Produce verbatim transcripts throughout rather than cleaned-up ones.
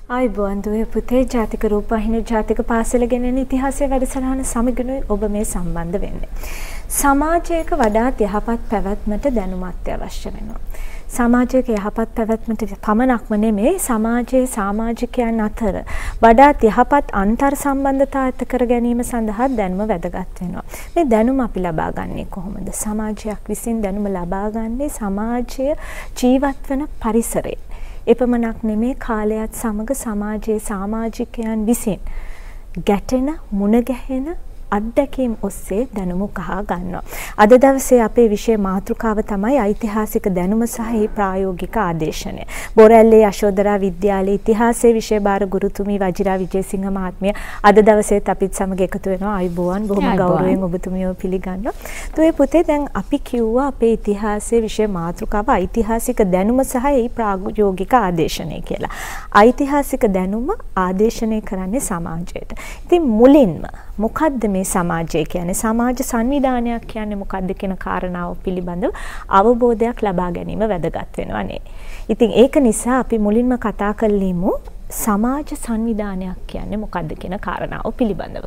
ආයුබෝවන් දුවේ පුතේ ජාතික රූපවාහිනී ජාතික පාසල ගෙනෙන ඉතිහාසයේ වැඩසටහන සමගිනුයි ඔබ මේ සම්බන්ධ වෙන්නේ. සමාජයක වඩාත් යහපත් පැවැත්මට දැනුම අත්‍යවශ්‍ය වෙනවා. සමාජයක යහපත් පැවැත්මට පමණක්ම නෙමෙයි සමාජයේ සමාජිකයන් අතර වඩාත් යහපත් අන්තර් සම්බන්ධතා ඇති කර ගැනීම සඳහා දැනුම වැදගත් වෙනවා. මේ දැනුම අපි ලබා ගන්නේ කොහොමද? සමාජයක් විසින් දැනුම ලබා ගන්නේ සමාජය ජීවත් වන පරිසරයේ. එපමණක් නෙමේ කාලයත් සමග සමාජයේ සමාජිකයන් විසින් ගැටෙන මුණ ගැහෙන අත්දැකීම් ඔස්සේ දැනුම කහා ගන්නවා. අද දවසේ අපේ විෂය මාතෘකාව තමයි ඓතිහාසික දැනුම සහ ප්‍රායෝගික ආදේශනය. බොරැල්ලේ යශෝදරා විද්‍යාලයේ ඉතිහාසයේ විෂය භාර ගුරුතුමී වජිරා විජේසිංහ මහත්මිය අද දවසේත් අපිත් සමග එකතු වෙනවා. ආයුබෝවන් බොහොම ගෞරවයෙන් ඔබතුමියව පිළිගන්නවා. තුේ පුතේ දැන් අපි කිව්වා අපේ ඉතිහාසයේ විෂය මාතෘකාව ඓතිහාසික දැනුම සහ ප්‍රායෝගික ආදේශනය කියලා. ඓතිහාසික දැනුම ආදේශනය කරන්නේ සමාජයට. ඉතින් මුලින්ම මොකද්ද මේ සමාජය කියන්නේ? සමාජ සංවිධානයක් කියන්නේ මොකද්ද කියන කාරණාව පිළිබඳව අවබෝධයක් ලබා ගැනීම වැදගත් වෙනවා නේ. ඉතින් ඒක නිසා අපි මුලින්ම කතා කරලිමු සමාජ සංවිධානයක් කියන්නේ මොකද්ද කියන කාරණාව පිළිබඳව.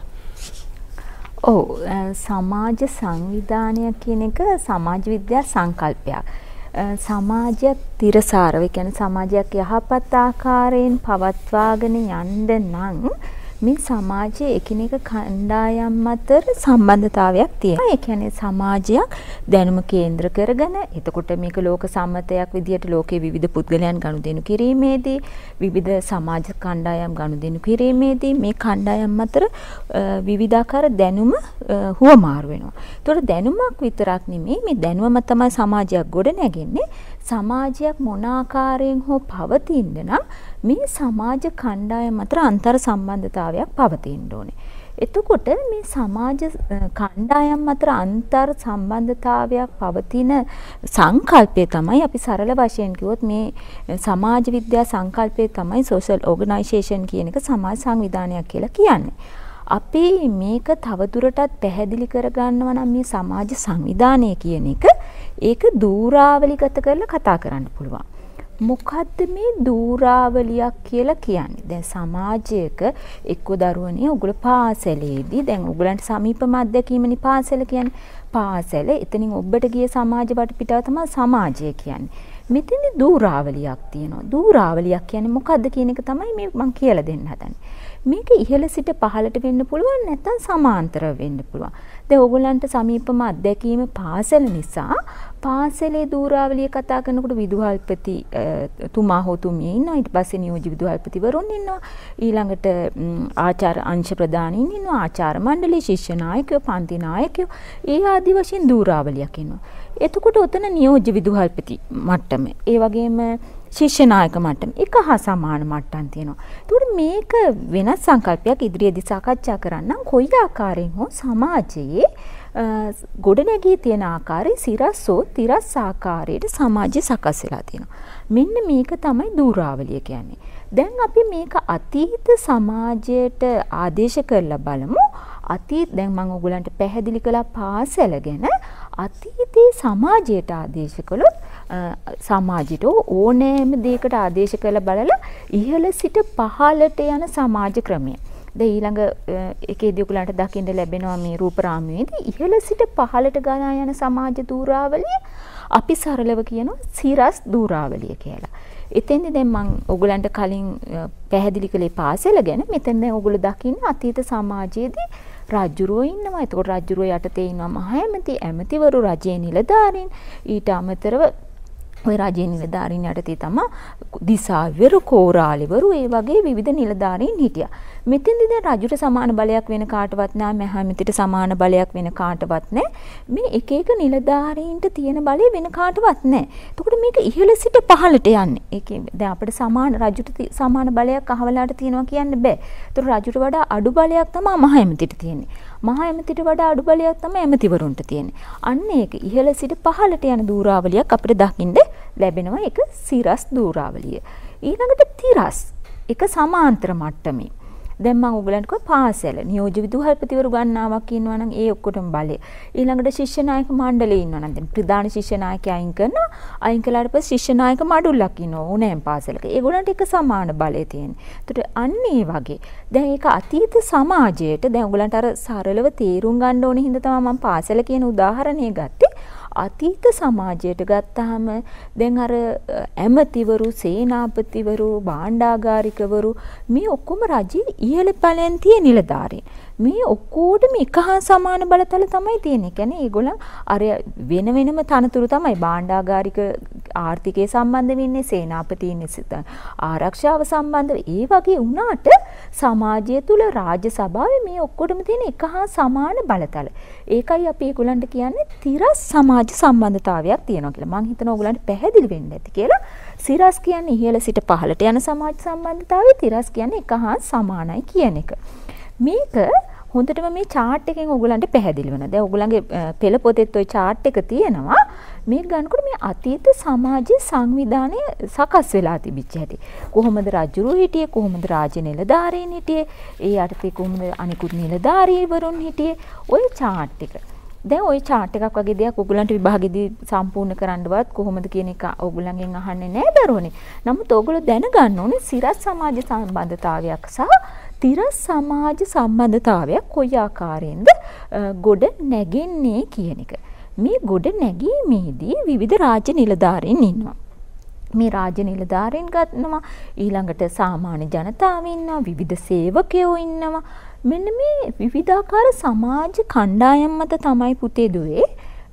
ඔව් සමාජ සංවිධානය කියන එක සමාජ විද්‍යා සංකල්පයක්. සමාජයක් තිරසාරව කියන්නේ සමාජයක් යහපත් ආකාරයෙන් පවත්වාගෙන යන්න නම් මේ සමාජයේ එකිනෙක කණ්ඩායම් අතර සම්බන්ධතාවයක් තියෙනවා. ඒ කියන්නේ සමාජයක් දැනුම කේන්ද්‍ර කරගෙන එතකොට මේක ලෝක සම්මතයක් විදිහට ලෝකයේ විවිධ පුද්ගලයන් ගනුදෙනු කිරීමේදී විවිධ සමාජ කණ්ඩායම් ගනුදෙනු කිරීමේදී මේ කණ්ඩායම් අතර විවිධාකාර දැනුම හුවමාරු වෙනවා. ඒතකොට දැනුමක් විතරක් නෙමෙයි මේ දැනුම තමයි සමාජයක් ගොඩ නැගෙන්නේ. සමාජයක් මොන ආකාරයෙන් හෝ පවතින්න නම් මේ සමාජ කණ්ඩායම් අතර අන්තර් සම්බන්ධතාවයක් පවතින්න ඕනේ. එතකොට මේ සමාජ කණ්ඩායම් අතර අන්තර් සම්බන්ධතාවයක් පවතින සංකල්පය තමයි අපි සරල වශයෙන් කිව්වොත් මේ සමාජ විද්‍යා සංකල්පය තමයි සෝෂල් ඕගනයිසේෂන් කියන එක සමාජ සංවිධානයක් කියලා කියන්නේ. අපි මේක තවදුරටත් පැහැදිලි කරගන්නවා නම් මේ සමාජ සංවිධානය කියන එක ඒක දූරාවලිගත කරලා කතා කරන්න පුළුවන්. මොකද්ද මේ දූරාවලියක් කියලා කියන්නේ? දැන් සමාජයක එක්ක දරුවනේ ඔයගොල්ලෝ පාසලේදී දැන් ඔයගලන්ට සමීපම අත්දැකීමනේ පාසල කියන්නේ. පාසල එතනින් ඔබට ගිය සමාජ වටපිටාව තමයි සමාජය කියන්නේ. මෙතනදී දූරාවලියක් තියෙනවා. දූරාවලියක් කියන්නේ මොකද්ද කියන එක තමයි මේ මම කියලා දෙන්න හදන්නේ. මේක ඉහළ සිට පහළට වෙන්න පුළුවන් නැත්නම් සමාන්තරව වෙන්න පුළුවන්. දැන් ඕගොල්ලන්ට සමීපම අත්දැකීම පාසල නිසා පාසලේ දූරාවලිය කතා කරනකොට විදුහල්පති තුමා හෝ තුමිය ඉන්නවා. ඊට පස්සේ නියෝජ්‍ය විදුහල්පතිවරුන් ඉන්නවා. ඊළඟට ආචාර්ය අංශ ප්‍රධානීන් ඉන්නවා. ආචාර්ය මණ්ඩලයේ ශිෂ්‍ය නායකයෝ, පන්ති නායකයෝ ඒ ආදි වශයෙන් දූරාවලියක් ඉන්නවා. එතකොට ඔතන නියෝජ්‍ය විදුහල්පති මට්ටම ඒ වගේම ශිෂ්‍ය නායක මට්ටම එක හා සමාන මට්ටම් තියෙනවා. ඒකට මේක වෙනස් සංකල්පයක් ඉදිරියේදී සාකච්ඡා කරන්නම් කොයි ආකාරයෙන් හෝ සමාජයේ ගොඩනැගී තියෙන ආකාරයේ සිරස්සෝ තිරස් ආකාරයට සමාජය සකස් වෙලා තියෙනවා. මෙන්න මේක තමයි දූරාවලිය කියන්නේ. දැන් අපි මේක අතීත සමාජයට ආදේශ කරලා බලමු. අතීත දැන් මම ඔයගලන්ට පැහැදිලි කළා පාසල ගැන. අතීතයේ සමාජයට ආදේශ කළොත් සමාජයට ඕනෑම දෙයකට ආදේශ කරලා බලලා ඉහළ සිට පහළට යන සමාජ ක්‍රමය. දැන් ඊළඟ එකේදී ඔයගලන්ට දකින්න ලැබෙනවා මේ රූපරාමයේදී ඉහළ සිට පහළට ගලා යන සමාජ දූරාවලිය අපි සරලව කියනවා සිරස් දූරාවලිය කියලා. එතෙන්දී දැන් මම ඔයගලන්ට කලින් පැහැදිලි කළේ පාසල ගැන. මෙතන දැන් ඔයගොල්ලෝ දකින්න අතීත සමාජයේදී රජුරෝ ඉන්නවා. එතකොට රජුරෝ යටතේ ඉන්නවා මහ ඇමති, ඇමතිවරු, රජයේ නිලධාරීන්. ඊට අමතරව ඔය රජයේ නිලධාරීන් යටතේ තමයි දිසාවරු, කෝරාලිවරු ඒ වගේ විවිධ නිලධාරීන් හිටියා. මෙතෙන්දී දැන් රජුට සමාන බලයක් වෙන කාටවත් නැහැ, මහ ඇමතිට සමාන බලයක් වෙන කාටවත් නැහැ. මේ එක එක නිලධාරීන්ට තියෙන බලය වෙන කාටවත් නැහැ. එතකොට මේක ඉහළ සිට පහළට යන්නේ. ඒකේ දැන් අපිට සමාන රජුට සමාන බලයක් අහවලාට තියෙනවා කියන්න බෑ. ඒතර රජුට වඩා අඩු බලයක් තමයි මහ ඇමතිට තියෙන්නේ. මහ ඇමතිට වඩා අඩු බලයක් තමයි ඇමතිවරුන්ට තියෙන්නේ. අන්න ඒක ඉහළ සිට පහළට යන දූරාවලියක් අපිට දකින්න ලැබෙනවා. ඒක සිරස් දූරාවලිය. ඊළඟට තිරස් එක සමාන්තර මට්ටමේ. දැන් මම ඔයගලන්ට කිව්වා පාසල නියෝජ්‍ය විදුහල්පතිවරු ගන්නාවක් ඉන්නවා නම් ඒ ඔක්කොටම බලය. ඊළඟට ශිෂ්‍ය නායක මණ්ඩලය ඉන්නවා නම් දැන් ප්‍රධාන ශිෂ්‍ය නායකයා අයින් කරනවා. අයින් කළාට පස්සේ ශිෂ්‍ය නායක මඩුල්ලක් ඉන්නවා ඕනෑම පාසලක. ඒගොල්ලන්ට එක සමාන බලය තියෙනවා. ඒතට අන්න ඒ වගේ. දැන් ඒක අතීත සමාජයට දැන් ඔයගලන්ට අර සරලව තේරුම් ගන්න ඕනේ හින්දා තමයි මම පාසල කියන උදාහරණය ගත්තේ. අතීත සමාජයට ගත්තාම දැන් අර ඇමතිවරු, සේනාපතිවරු, භාණ්ඩාගාරිකවරු මේ ඔක්කොම රජයේ ඉහළ පළෙන් තියෙන නිලධාරීන්. මේ ඔක්කොටම එක හා සමාන බලතල තමයි තියෙන්නේ. කියන්නේ ඒගොල්ලන් අර වෙන වෙනම තනතුරු තමයි භාණ්ඩාගාරික ආර්ථිකයේ සම්බන්ධ වෙන්නේ, සේනාපති ඉන්නේ ආරක්ෂාව සම්බන්ධව. ඒ වගේ වුණාට සමාජය තුල රාජ්‍ය සභාවේ මේ ඔක්කොටම තියෙන එක හා සමාන බලතල. ඒකයි අපි ඒගොල්ලන්ට කියන්නේ තිරස් සමාජ සම්බන්ධතාවයක් තියෙනවා කියලා. මම හිතනවා ඔයගොල්ලන්ට පැහැදිලි වෙන්න ඇති කියලා. සිරස් කියන්නේ ඉහළ සිට පහළට යන සමාජ සම්බන්ධතාවය, තිරස් කියන්නේ එක හා සමානයි කියන එක. මේක හොඳටම මේ chart එකෙන් ඔයගොල්ලන්ට පැහැදිලි වෙනවා. දැන් ඔයගොල්ලන්ගේ පෙළ පොතේත් ওই chart එක තියෙනවා. මේක ගන්නකොට මේ අතීත සමාජයේ සංවිධානය සකස් වෙලා තිබිච්ච හැටි. කොහොමද රජුරු හිටියේ, කොහොමද රාජ්‍ය නිලධාරීන් හිටියේ, ඒ යටතේ කොහොමද අනිකුත් නිලධාරීවරුන් හිටියේ, ওই chart එක. දැන් ওই chart එකක් වගේ දෙයක් ඔයගොල්ලන්ට විභාගෙදී සම්පූර්ණ කරන්නවත් කොහොමද කියන එක ඔයගොල්ලන්ගෙන් අහන්නේ නැහැ දරුවනේ. නමුත් ඔයගොල්ලෝ දැනගන්න ඕනේ සිරස් සමාජ සම්බන්ධතාවයක් සහ තිරස් සමාජ සම්බන්ධතාවයක් කොයි ආකාරයෙන්ද ගොඩ නැගෙන්නේ කියන එක. මේ ගොඩ නැගීමේදී විවිධ රාජ්‍ය නිලධාරීන් ඉන්නවා. මේ රාජ්‍ය නිලධාරීන් ගන්නවා, ඊළඟට සාමාන්‍ය ජනතාව ඉන්නවා, විවිධ සේවකයෝ ඉන්නවා. මෙන්න මේ විවිධාකාර සමාජ කණ්ඩායම් මත තමයි පුතේ දුවේ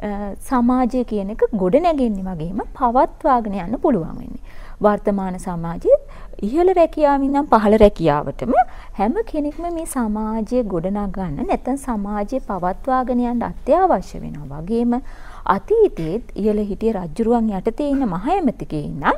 සමාජය කියන එක ගොඩ නැගෙන්නේ වගේම පවත්වාගෙන යන්න පුළුවන් වෙන්නේ. වර්තමාන සමාජයේ ඉහළ රැකියාව ඉඳන් පහළ රැකියාවටම හැම කෙනෙක්ම මේ සමාජය ගොඩනගන්න නැත්නම් සමාජය පවත්වාගෙන යන්න අත්‍යවශ්‍ය වෙනවා. වගේම අතීතයේ ඉහළ හිටිය රජුරුවන් යටතේ ඉන්න මහ ඇමතිකේ ඉන්නම්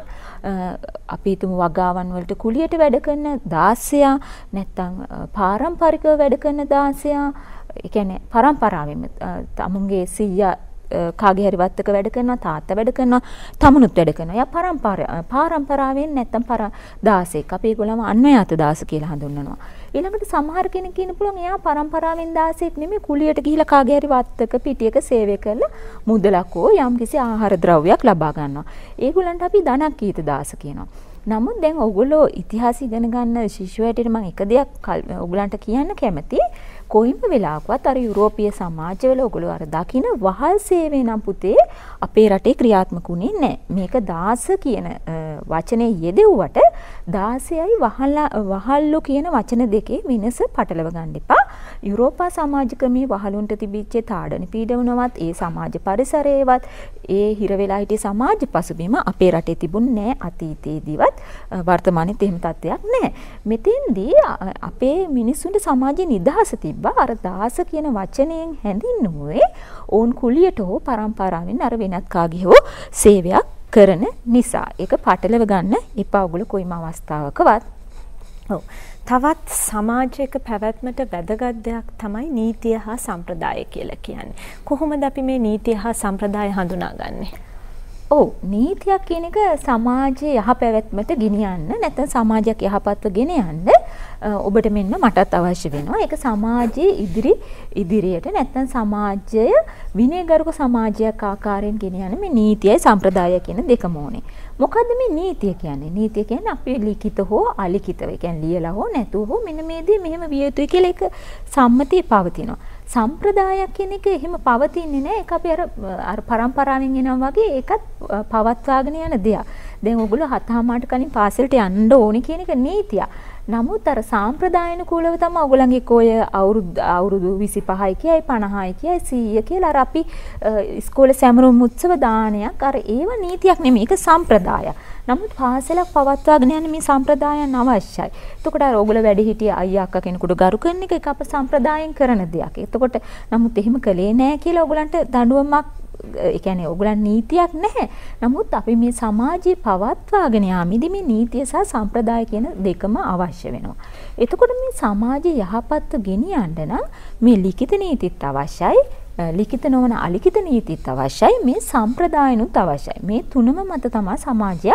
අපි හිතමු වගාවන් වලට කුලියට වැඩ කරන දාසයා නැත්නම් පාරම්පරිකව වැඩ කරන දාසයා, ඒ කියන්නේ පරම්පරාවෙම තමුන්ගේ සීයා කාගේ හරි වත්තක වැඩ කරනවා, තාත්තා වැඩ කරනවා, තමුණුත් වැඩ කරනවා. යා පරම්පරා පාරම්පරාවෙන් නැත්තම් පර දාසෙක්. අපි ඒගොල්ලම අන්වයාත දාස කියලා හඳුන්වනවා. ඊළඟට සමහර කෙනෙක් ඉන්න පුළුවන් එයා පරම්පරාවෙන් දාසෙක් නෙමෙයි, කුලියට ගිහිලා කාගේ හරි වත්තක පිටියක සේවය කරලා මුදලක් හෝ යම්කිසි ආහාර ද්‍රව්‍යයක් ලබා ගන්නවා. ඒගොල්ලන්ට අපි ධනකීත දාස කියනවා. නමුත් දැන් ඔයගොල්ලෝ ඉතිහාසය ඉගෙන ගන්න ශිෂ්‍යෝ හැටියට මම එක දෙයක් ඔයගොල්ලන්ට කියන්න කැමතියි. කොයිම වෙලාවකවත් අර යුරෝපීය සමාජවල ඔයගොල්ලෝ අර දකින්න වහල් සේවය නම් පුතේ අපේ රටේ ක්‍රියාත්මක වුණේ නැහැ. මේක දාස කියන වචනේ යෙදුවට දාසයයි වහල්ල වහල්ලු කියන වචන දෙකේ වෙනස පටලව ගන්න එපා. යුරෝපා සමාජ ක්‍රමයේ වහලුන්ට තිබිච්ච තාඩන පීඩනවත් ඒ සමාජ පරිසරයේවත් ඒ හිර වෙලා හිටිය සමාජ පසුබිම අපේ රටේ තිබුණේ නැහැ. අතීතයේදීවත් වර්තමානයේත් එහෙම තත්ත්වයක් නැහැ. මෙතෙන්දී අපේ මිනිස්සුන්ට සමාජයේ නිදහස තිබ්බා. අර දාස කියන වචනයෙන් හැඳින්වුවේ ඕන් කුලියට හෝ පරම්පරාවෙන් අර වෙනත් කාගේ හෝ සේවයක් කරන නිසා. ඒක පටලව ගන්න එපා ඔයගොල්ලෝ කොයිම අවස්ථාවකවත්. ඔව්. තවත් සමාජයක පැවැත්මට වැදගත් දෙයක් තමයි නීතිය හා සම්ප්‍රදාය කියලා කියන්නේ. කොහොමද අපි මේ නීතිය හා සම්ප්‍රදාය හඳුනාගන්නේ? ඔව්, නීතියක් කියන එක සමාජයේ යහපැවැත්මට ගෙනියන්න නැත්නම් සමාජයක් යහපත්ව ගෙන යන්න ඔබට මෙන්න මටත් අවශ්‍ය වෙනවා. ඒක සමාජයේ ඉදිරි ඉදිරියට නැත්නම් සමාජය විනයගරුක සමාජයක් ආකාරයෙන් ගෙන යන මේ නීතියයි සම්ප්‍රදායයි කියන දෙකම ඕනේ. මොකද්ද මේ නීතිය කියන්නේ? නීතිය කියන්නේ අපි ලිඛිත හෝ අලිඛිතව, ඒ කියන්නේ ලියලා හෝ නැතුව හෝ මෙන්න මේ දේ මෙහෙම විය යුතුයි කියලා එක සම්මතිය පවතිනවා. සම්ප්‍රදායක් කියන එක එහෙම පවතින්නේ නැහැ. ඒක අපි අර අර පරම්පරාවෙන් එනවා වගේ ඒකත් පවත්වාගෙන යන දෙයක්. දැන් ඔයගොල්ලෝ හතහමාරට කලින් පාසලට යන්න ඕනේ කියන එක නීතිය. නමුත් අර සාම්ප්‍රදායනුකූලව තමයි ඔයගොල්ලන්ගේ කොය අවුරුදු අවුරුදු විසිපහයි කියයි පනහයි කියයි සීය කියලා අර අපි ඉස්කෝලේ සැමරුම් උත්සව දානයක් අර ඒව නීතියක් නෙමෙයි. ඒක සම්ප්‍රදායක්. නමුත් පාසලක් පවත්වාගෙන යන්න මේ සම්ප්‍රදායන් අවශ්‍යයි. එතකොට අර ඔයගොල්ලෝ වැඩි හිටිය අයියා අක්කා කෙනෙකුට ගරු කරන එක ඒක අප සම්ප්‍රදායෙන් කරන දෙයක්. එතකොට නමුත් එහෙම කළේ නැහැ කියලා ඔයගොල්ලන්ට දඬුවමක්, ඒ කියන්නේ ඔයගොල්ලන් නීතියක් නැහැ. නමුත් අපි මේ සමාජයේ පවත්වාගෙන යාමේදී මේ නීතිය සහ සම්ප්‍රදාය කියන දෙකම අවශ්‍ය වෙනවා. එතකොට මේ සමාජයේ යහපත්ව ගෙනියන්න නම් මේ ලිඛිත නීතිත් අවශ්‍යයි, ලිඛිත නොවන අලිඛිත නීතිත් අවශ්‍යයි, මේ සම්ප්‍රදායනුත් අවශ්‍යයි. මේ තුනම මත තමයි සමාජයක්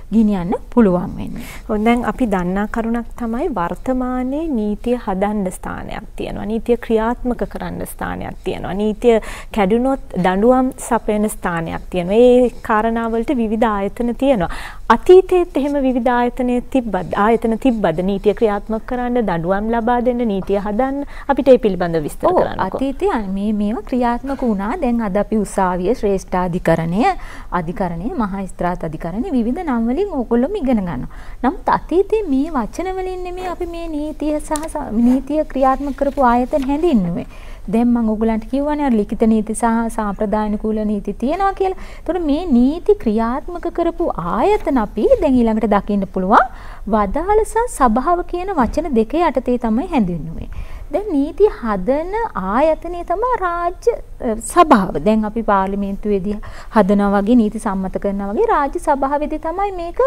ගෙනියන්න පුළුවන් වෙන්නේ. ඔව් දැන් අපි දන්නා කරුණක් තමයි වර්තමානයේ නීතිය හදන්න ස්ථානයක් තියෙනවා. නීතිය ක්‍රියාත්මක කරන්න ස්ථානයක් තියෙනවා. නීතිය කැඩුනොත් දඬුවම් සපයන ස්ථානයක් තියෙනවා. ඒ කාරණාවලට විවිධ ආයතන තියෙනවා. අතීතයේත් එහෙම විවිධ ආයතන තිබ්බද? ආයතන තිබ්බද නීතිය ක්‍රියාත්මක කරන්න, දඬුවම් ලබා දෙන්න, නීතිය හදන්න? අපිට ඒ පිළිබඳව විස්තර කරන්නකෝ. ඔව් අතීතයේ මේ මේවා ක්‍රියාත්මක වුණා. දැන් අද අපි උසාවිය, ශ්‍රේෂ්ඨාධිකරණය, අධිකරණය, මහා ස්ත්‍රාත් අධිකරණය විවිධ නම් වලින් ඕගොල්ලොම ඉගෙන ගන්නවා. නමුත් අතීතයේ මේ වචන වලින් නෙමෙයි අපි මේ නීතිය සහ නීතිය ක්‍රියාත්මක කරපු ආයතන හැඳින්නුවේ. දැන් මම ඕගලන්ට කියවනේ අර ලිඛිත නීති සහ සාම්ප්‍රදායික කූල නීති තියෙනවා කියලා. ඒතකොට මේ නීති ක්‍රියාත්මක කරපු ආයතන අපි දැන් ඊළඟට දකින්න පුළුවන් වදාළ සහ සභාව කියන වචන දෙක යටතේ තමයි හැඳින්නුවේ. දැන් නීති හදන ආයතනය තමයි රාජ්‍ය සභාව. දැන් අපි පාර්ලිමේන්තුවේදී හදනවා වගේ නීති සම්මත කරනවා වගේ රාජ්‍ය සභාවේදී තමයි මේක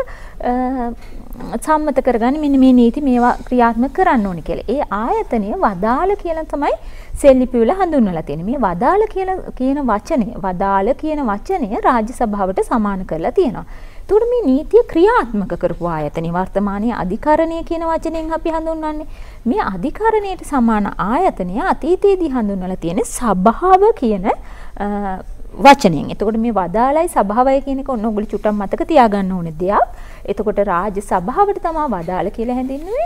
සම්මත කරගන්නේ මෙන්න මේ නීති මේවා ක්‍රියාත්මක කරන්න ඕනේ කියලා. ඒ ආයතනය වදාළ කියලා තමයි සෙල්ලිපි වල හඳුන්වලා තියෙන්නේ. මේ වදාළ කියලා කියන වචනේ වදාළ කියන වචනය රාජ්‍ය සභාවට සමාන කරලා තියෙනවා. එතකොට මේ නීතිය ක්‍රියාත්මක කරපු ආයතනේ වර්තමානයේ අධිකරණය කියන වචනයෙන් අපි හඳුන්වන්නේ. මේ අධිකරණයට සමාන ආයතනය අතීතයේදී හඳුන්වලා තියෙන්නේ සභාව කියන වචනයෙන්. එතකොට මේ වදාළයි සභාවයි කියන එක ඔන්න ඔයගොල්ලෝ චුට්ටක් මතක තියාගන්න ඕනේ දෙයක්. එතකොට රාජ්‍ය සභාවට තමයි වදාළ කියලා හැඳින්වුවේ.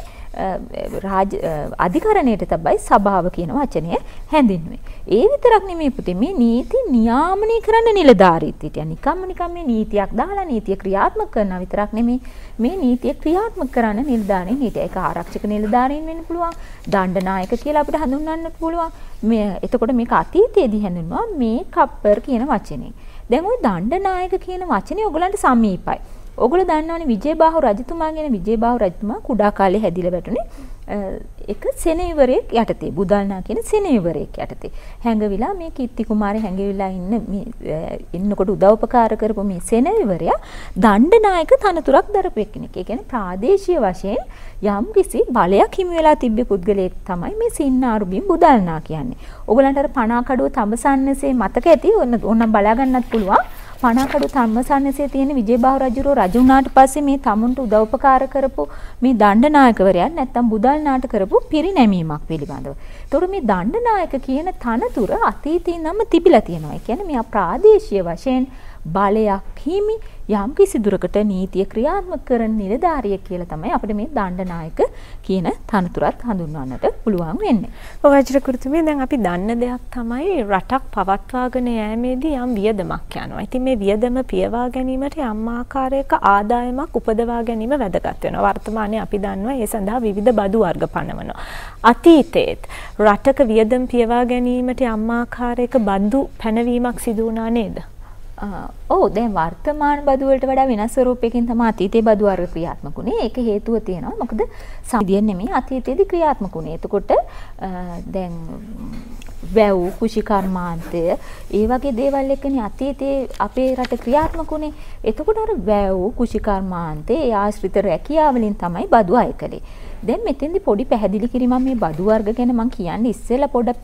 රාජ අධිකරණයට තමයි සභාව කියන වචනය හැඳින්වුවේ. ඒ විතරක් නෙමෙයි පුතේ මේ නීති නියාමනය කරන්න නිලධාරීත් හිටියා. නිකම්ම නිකම් මේ නීතියක් දාලා නීතිය ක්‍රියාත්මක කරනවා විතරක් නෙමෙයි මේ නීතිය ක්‍රියාත්මක කරන්න නිලධාරීන් හිටියා. ඒක ආරක්ෂක නිලධාරීන් වෙන්න පුළුවන්. දණ්ඩනායක කියලා අපිට හඳුන්වන්න පුළුවන්. මේ එතකොට මේක අතීතයේදී හැඳින්වුවා මේ කප්පර් කියන වචනේ. දැන් ওই දණ්ඩනායක කියන වචනේ ඔයගලන්ට සමීපයි. ඔයගොල්ලෝ දන්නවනේ විජේබාහු රජතුමා ගැන. විජේබාහු රජතුමා කුඩා කාලේ හැදිලා වැටුනේ එක සෙනෙවිවරයෙක් යටතේ, බුදල්නා කියන සෙනෙවිවරයෙක් යටතේ හැංගවිලා මේ කීර්ති කුමාරය හැංගවිලා ඉන්න මේ ඉන්නකොට උදව්පකාර කරපු මේ සෙනෙවිවරයා දණ්ඩනායක තනතුරක් දරපු කෙනෙක්. ඒ කියන්නේ ප්‍රාදේශීය වශයෙන් යම් කිසි බලයක් හිමි වෙලා තිබ්බ පුද්ගලයෙක් තමයි මේ සින්නාරුබින් බුදල්නා කියන්නේ. ඔයගලන්ට අර පණාකඩුව තඹසන්නසේ මතක ඇති. ඕන ඕනම් බලා ගන්නත් පුළුවන්. පණාකඩු තම්මසන්නසේ තියෙන විජේබාහු රජුරෝ රජු වුණාට පස්සේ මේ තමුන්ට උදව්පකාර කරපු මේ දණ්ඩනායකවරයා නැත්තම් බුදල්නාට කරපු පිරිනැමීමක් පිළිබඳව. ඒතකොට මේ දණ්ඩනායක කියන තනතුර අතීතේ නම් තිබිලා තියෙනවා. ඒ කියන්නේ මේ ප්‍රාදේශීය වශයෙන් බලයක් හිමි යම් කිසි දුරකට නීතිය ක්‍රියාත්මක කරන නිලධාරියෙක් කියලා තමයි අපිට මේ දණ්ඩනායක කියන තනතුරත් හඳුන්වන්නට පුළුවන් වෙන්නේ. ඔව් රජිත කුරුතුමිය දැන් අපි දන්න දෙයක් තමයි රටක් පවත්වාගෙන යෑමේදී යම් වියදමක් යනවා. ඉතින් මේ වියදම පියවා ගැනීමට යම් ආකාරයක ආදායමක් උපදවා ගැනීම වැදගත් වෙනවා. වර්තමානයේ අපි දන්නවා ඒ සඳහා විවිධ බදු වර්ග පනවනවා. අතීතයේත් රටක වියදම් පියවා ගැනීමට යම් ආකාරයක බදු පැනවීමක් සිදු වුණා නේද? ඔව් දැන් වර්තමාන බදු වලට වඩා වෙනස් ස්වරූපයකින් තමයි අතීතයේ බදු වර්ග ක්‍රියාත්මක වුණේ. ඒක හේතුව තියෙනවා. මොකද සම්දියෙන් නෙමෙයි අතීතයේදී ක්‍රියාත්මක වුණේ. එතකොට දැන් වැව් කුෂිකර්මාන්තය ඒ වගේ දේවල් එක්කනේ අතීතයේ අපේ රට ක්‍රියාත්මක වුණේ. එතකොට අර වැව් කුෂිකර්මාන්තේ ඒ ආශ්‍රිත රැකියාව වලින් තමයි බදු අය කළේ. දැන් මෙතෙන්දි පොඩි පැහැදිලි කිරීමක් මේ බදු වර්ග ගැන මම කියන්නේ ඉස්සෙල්ලා පොඩ්ඩක්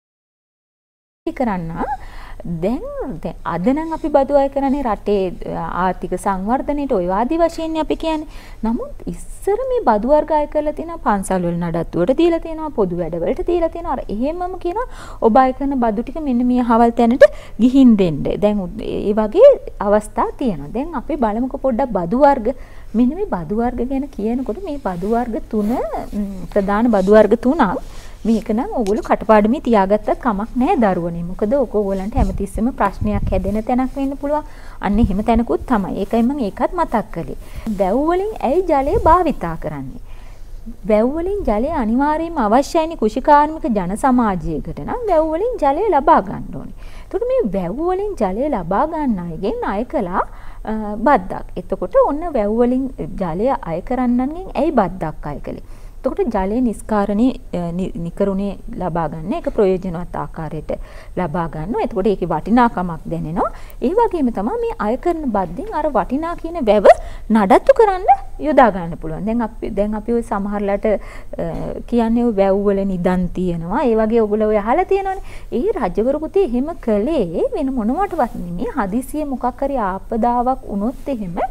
පැහැදිලි කරන්න. දැන් දැන් අද නම් අපි බදු අය කරන්නේ රටේ ආර්ථික සංවර්ධනයට ඔය ආදි වශයෙන් අපි කියන්නේ. නමුත් ඉස්සර මේ බදු වර්ග අය කරලා තියෙනවා පන්සල් වල නඩත්තුවට දීලා තියෙනවා, පොදු වැඩවලට දීලා තියෙනවා. අර එහෙමම කියනවා ඔබ අය කරන බදු ටික මෙන්න මේ හවල් තැනට ගිහින් දෙන්න. දැන් ඒ වගේ අවස්ථා තියෙනවා. දැන් අපි බලමුකෝ පොඩ්ඩක් බදු වර්ග. මෙන්න මේ බදු වර්ග ගැන කියනකොට මේ බදු වර්ග තුන ප්‍රධාන බදු වර්ග තුනක් මේක නම් ඔයගොල්ලෝ කටපාඩමේ තියාගත්තත් කමක් නැහැ දරුවනේ. මොකද ඔක ඔයගොල්ලන්ට හැමතිස්සෙම ප්‍රශ්නයක් හැදෙන තැනක් වෙන්න පුළුවන්. අන්න එහෙම තැනකුත් තමයි. ඒකයි මම ඒකත් මතක් කළේ. වැව් වලින් ඇයි ජලය භාවිතා කරන්නේ? වැව් වලින් ජලය අනිවාර්යයෙන්ම අවශ්‍යයිනේ කුෂිකාර්මික ජන සමාජයකට නම් වැව් වලින් ජලය ලබා ගන්න ඕනේ. එතකොට මේ වැව් වලින් ජලය ලබා ගන්න අයගෙන් අය කළා බද්දක්. එතකොට ඔන්න වැව් වලින් ජලය අය කරන්නන්ගෙන් ඇයි බද්දක් අය කළේ? එතකොට ජලය නිස්කාරණේ නිකරුණේ ලබා ගන්න ඒක ප්‍රයෝජනවත් ආකාරයට ලබා ගන්නවා. එතකොට ඒකේ වටිනාකමක් දැනෙනවා. ඒ වගේම තමයි මේ අය කරන බද්දෙන් අර වටිනා කියන වැව නඩත්තු කරන්න යොදා ගන්න පුළුවන්. දැන් අපි දැන් අපි ওই සමහරලාට කියන්නේ ওই වැව් වල නිදන් තියෙනවා. ඒ වගේ ඔයගොල්ලෝ ඔය අහලා තියෙනවනේ. ඒ රජවරු පුතේ එහෙම කළේ වෙන මොනවටවත් නෙමෙයි. හදිසියෙ මොකක් හරි ආපදාවක් වුණොත් එහෙම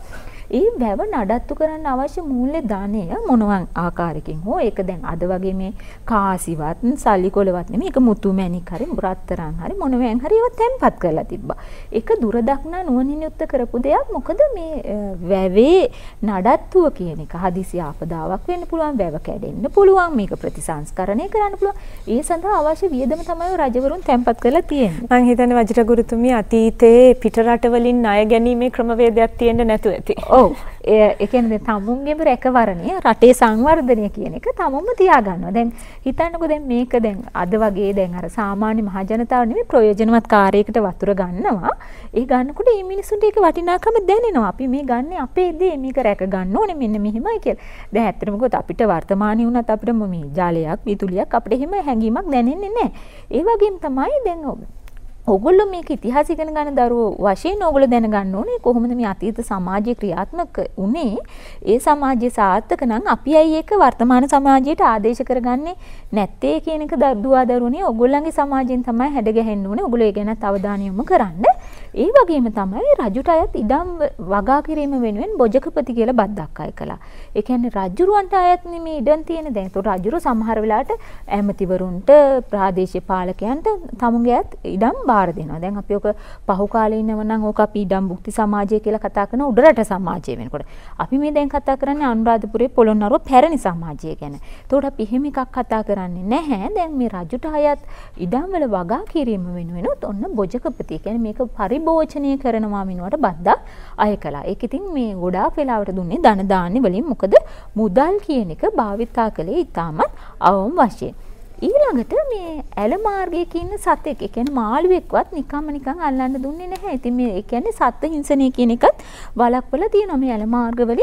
ඒ වැව නඩත්තු කරන්න අවශ්‍ය මූල්‍ය ධනය මොනවා ආකාරයකින් හෝ ඒක දැන් අද වගේ මේ කාසිවත් සල්ලි කොලවත් නෙමෙයි ඒක මුතු මැණික් හරි රත්තරන් හරි මොනවෙන් හරි ඒවා තැම්පත් කරලා තිබ්බා. ඒක දුර දක්නා නුවණින් යුක්ත කරපු දෙයක්. මොකද මේ වැවේ නඩත්තුව කියන එක හදිසි ආපදාවක් වෙන්න පුළුවන්, වැව කැඩෙන්න පුළුවන්, මේක ප්‍රතිසංස්කරණය කරන්න පුළුවන්. ඒ සඳහා අවශ්‍ය වියදම තමයි රජවරුන් තැම්පත් කරලා තියෙන්නේ. මම හිතන්නේ වජිරගුරුතුමිය අතීතයේ පිටරට වලින් ණය ගැනීමේ ක්‍රමවේදයක් තියෙන්න නැතුව ඇති. ඔව්. ඒ කියන්නේ තමුන්ගේම රැකවරණය, රටේ සංවර්ධනය කියන එක තමුන්ම තියාගන්නවා. දැන් හිතන්නකෝ දැන් මේක දැන් අද වගේ දැන් අර සාමාන්‍ය මහ ජනතාව නෙමෙයි ප්‍රයෝජනවත් කාර්යයකට වතුර ගන්නවා. ඒ ගන්නකොට මේ මිනිසුන්ට ඒක වටිනාකම දැනෙනවා. අපි මේ ගන්න අපේ දේ මේක රැක ගන්න ඕනේ මෙන්න මෙහෙමයි කියලා. දැන් ඇත්තටම කිව්වොත් අපිට වර්තමානයේ වුණත් අපිට මේ ජලයක්, විදුලියක් අපිට එහෙම හැඟීමක් දැනෙන්නේ නැහැ. ඒ වගේම තමයි දැන් ඔගොල්ලෝ මේක ඉතිහාස ඉගෙන ගන්න දරුවෝ වශයෙන් ඔයගොල්ලෝ දැනගන්න ඕනේ කොහොමද මේ අතීත සමාජයේ ක්‍රියාත්මක උනේ. ඒ සමාජයේ සාර්ථක නම් අපි ඇයි ඒක වර්තමාන සමාජයට ආදේශ කරගන්නේ නැත්තේ කියන එක දුවා දරුවනේ ඔයගොල්ලන්ගේ සමාජයෙන් තමයි හැඩ ගැහෙන්න ඕනේ. ඔයගොල්ලෝ ඒ ගැන අවධානය යොමු කරන්න. ඒ වගේම තමයි රජුට අයත් ඉඩම් වගා කිරීම වෙනුවෙන් බොජකපති කියලා බද්දක් අය කළා. ඒ කියන්නේ රජුරවන්ට අයත් නෙමේ ඉඩම් තියෙන. දැන් ඒතකොට රජුරු සමහර වෙලාවට ඇමතිවරුන්ට ප්‍රාදේශීය පාලකයන්ට තමුන්ගේත් ඉඩම් බාර දෙනවා. දැන් අපි ඔක පහු කාලේ ඉන්නව නම් ඕක අපි ඉඩම් භුක්ති සමාජය කියලා කතා කරන උඩරට සමාජය වෙනකොට. අපි මේ දැන් කතා කරන්නේ අනුරාධපුරයේ පොළොන්නරුව පැරණි සමාජය ගැන. ඒතකොට අපි එහෙම එකක් කතා කරන්නේ නැහැ. දැන් මේ රජුට අයත් ඉඩම් වල වගා කිරීම වෙනුවෙනුත් ඔන්න බොජකපති කියන්නේ මේක පරිභෝජනය කරනවා වෙනුවට බද්දක් අය කළා. ඒක ඉතින් මේ ගොඩාක් වෙලාවට දුන්නේ ධන දාන්නේ වලින්. මොකද මුදල් කියන එක භාවිතා කළේ ඉතාමත් අවම වශයෙන්. ඊළඟට මේ ඇල මාර්ගයක ඉන්න සතෙක්, ඒ කියන්නේ මාළුවෙක්වත් නිකම්ම නිකන් අල්ලන්න දුන්නේ නැහැ. ඉතින් මේ ඒ කියන්නේ සත්ත්ව හිංසනය කියන එකත් වළක්වලා තියෙනවා. මේ ඇල මාර්ගවලින්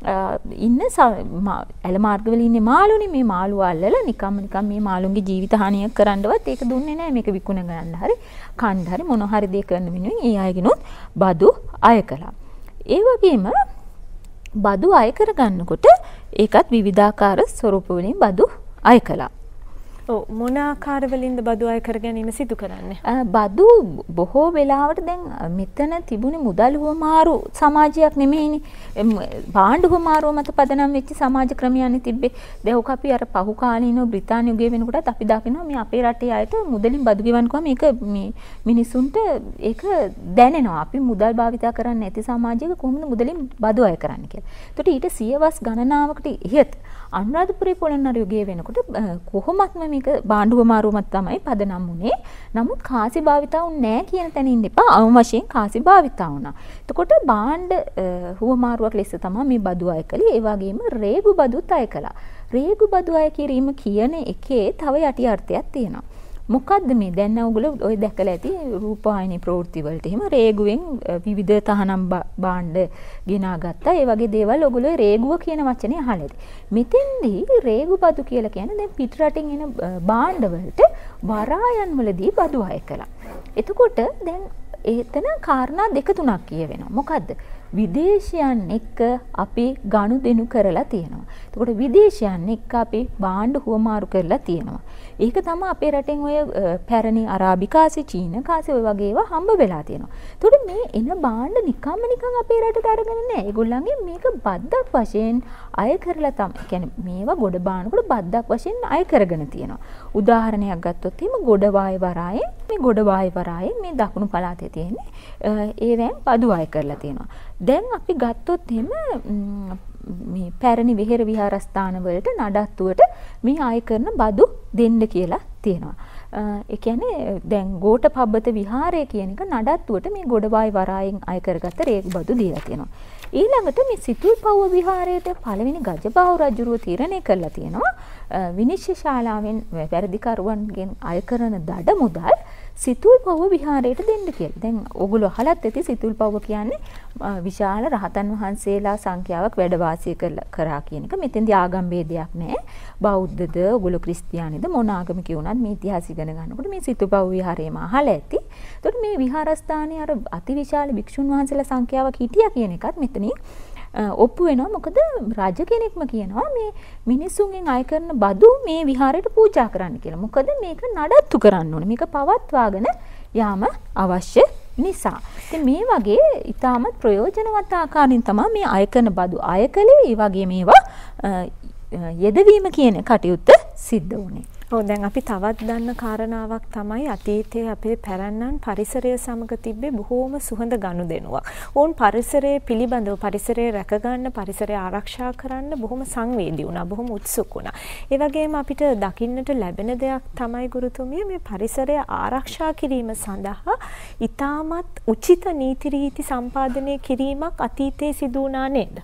ඉන්න ඇල මාර්ගවල ඉන්නේ මාළුනේ. මේ මාළුව අල්ලලා නිකම්ම නිකන් මේ මාළුන්ගේ ජීවිත හානියක් කරන්නවත් ඒක දුන්නේ නැහැ. මේක විකුණ ගන්න හරි කන්න හරි මොන හරි දෙයක් කරන්න වෙනුවෙන් ඒ අයගෙනුත් බදු අය කළා. ඒ වගේම බදු අය කර ගන්නකොට ඒකත් විවිධාකාර ස්වරූප වලින් බදු අය කළා. ඔව් මොන ආකාරවලින්ද බදු අය කර ගැනීම සිදු කරන්නේ? බදු බොහෝ වෙලාවට දැන් මෙතන තිබුණේ මුදල් හුවමාරු සමාජයක් නෙමෙයිනේ. භාණ්ඩ හුවමාරුව මත පදනම් වෙච්ච සමාජ ක්‍රමයන්නේ තිබ්බේ. දැන් ඔක අපි අර පහු කාලීනව බ්‍රිතාන්‍ය යුගයේ වෙනකොටත් අපි දකිනවා මේ අපේ රටේ අයට මුදලින් බදු ගෙවන්නකොම මේක මේ මිනිසුන්ට ඒක දැනෙනවා. අපි මුදල් භාවිතා කරන්නේ නැති සමාජයක කොහොමද මුදලින් බදු අය කරන්නේ කියලා. ඒකට ඊට සියවස් ගණනාවකට ඉහත අනුරාධපුරයේ පොළොන්නරු යුගයේ වෙනකොට කොහොමත්ම මේක බාණ්ඩුව මාරුවමත් තමයි පදනම් වුනේ. නමුත් කාසි භාවිතා වුනේ නැහැ කියන තැන ඉන්න එපා. අවම වශයෙන් කාසි භාවිතා වුණා. එතකොට බාණ්ඩ හුවමාරුවක් ලෙස තමයි මේ බදු අය කළේ. ඒ වගේම රේගු බදුත් අය කළා. රේගු බදු අය කිරීම කියන එකේ තව යටි අර්ථයක් තියෙනවා. මොකද්ද මේ දැන් ඔයගොල්ලෝ ඔය දැකලා ඇති රූපවාහිනී ප්‍රවෘත්ති වලට එහෙම රේගුවෙන් විවිධ තහනම් භාණ්ඩ ගෙනාගත්තා. ඒ වගේ දේවල් ඔයගොල්ලෝ රේගුව කියන වචනේ අහලා ඇති. මෙතෙන්දී රේගු බදු කියලා කියන්නේ දැන් පිට රටින් එන භාණ්ඩ වලට වරායන් වලදී බදු අය කළා. එතකොට දැන් එතන කාරණා දෙක තුනක් කියවෙනවා. මොකද්ද? විදේශයන් එක්ක අපි ගනුදෙනු කරලා තියෙනවා. එතකොට විදේශයන් එක්ක අපි භාණ්ඩ හුවමාරු කරලා තියෙනවා. ඒක තමයි අපේ රටෙන් ඔය පැරණි අරාබි කාසි, චීන කාසි ඔය වගේ ඒවා හම්බ වෙලා තියෙනවා. එතකොට මේ එන භාණ්ඩ නිකම්ම නිකන් අපේ රටට අරගෙන නැහැ. ඒගොල්ලන්ගේ මේක බද්දක් වශයෙන් අය කරලා තමයි. කියන්නේ මේවා ගොඩ බානකොට බද්දක් වශයෙන් අය කරගෙන තියෙනවා. උදාහරණයක් ගත්තොත් එහෙම ගොඩවාය වරායෙන් මේ ගොඩවාය වරායෙන් මේ දකුණු පළාතේ තියෙන්නේ ඒවෙන් බදු අය කරලා තියෙනවා. දැන් අපි ගත්තොත් එහෙම මේ පැරණි විහෙර විහාරස්ථාන වලට නඩත්තුවට මේ ආය කරන බදු දෙන්න කියලා තියෙනවා. ඒ කියන්නේ දැන් ගෝඨපබ්බත විහාරය කියන එක නඩත්තුවට මේ ගොඩවායි වරායෙන් අය කරගත්ත රේගු බදු දීලා තියෙනවා. ඊළඟට මේ සිතුල්පව්ව විහාරයට පළවෙනි ගජබාහු රජුරුව තීරණය කරලා තියෙනවා විනිශ්චය ශාලාවෙන් වැරදිකරුවන්ගෙන් අය කරන දඩ මුදල් සිතුල්පව්ව විහාරයට දෙන්න කියලා. දැන් ඕගොල්ලෝ අහලත් ඇති සිතුල්පව්ව කියන්නේ විශාල රහතන් වහන්සේලා සංඛ්‍යාවක් වැඩ වාසය කරා කියන එක. මෙතෙන්දී ආගම් ભેදයක් නැහැ. බෞද්ධද, ඕගොල්ලෝ ක්‍රිස්තියානිද මොන ආගමික වුණත් මේ ඉතිහාස ඉගෙන ගන්නකොට මේ සිතුල්පව්ව විහාරයම අහලා ඇති. ඒතකොට මේ විහාරස්ථානයේ අර අතිවිශාල භික්ෂුන් වහන්සේලා සංඛ්‍යාවක් හිටියා කියන එකත් මෙතනින් ඔප්පු වෙනවා. මොකද රජ කෙනෙක්ම කියනවා මේ මිනිස්සුන්ගෙන් අය කරන බදු මේ විහාරයට පූජා කරන්න කියලා. මොකද මේක නඩත්තු කරන්න ඕනේ. මේක පවත්වාගෙන යාම අවශ්‍ය නිසා. ඉතින් මේ වගේ ඊටමත් ප්‍රයෝජනවත් ආකාරයෙන් තමයි මේ අය කරන බදු අය කලේ. ඒ වගේ මේවා යෙදවීම කියන කටයුත්ත සිද්ධ වුණේ. ඔව් දැන් අපි තවත් දන්න කාරණාවක් තමයි අතීතයේ අපේ පැරණන් පරිසරය සමග තිබ්බේ බොහෝම සුහඳ ගනුදෙනුවක්. ඔවුන් පරිසරය පිළිබඳව පරිසරය රැකගන්න පරිසරය ආරක්ෂා කරන්න බොහොම සංවේදී වුණා, බොහොම උත්සුක වුණා. ඒ වගේම අපිට දකින්නට ලැබෙන දෙයක් තමයි ගුරුතුමිය මේ පරිසරය ආරක්ෂා කිරීම සඳහා ඊටමත් උචිත නීති රීති සම්පාදනය කිරීමක් අතීතයේ සිදු වුණා නේද?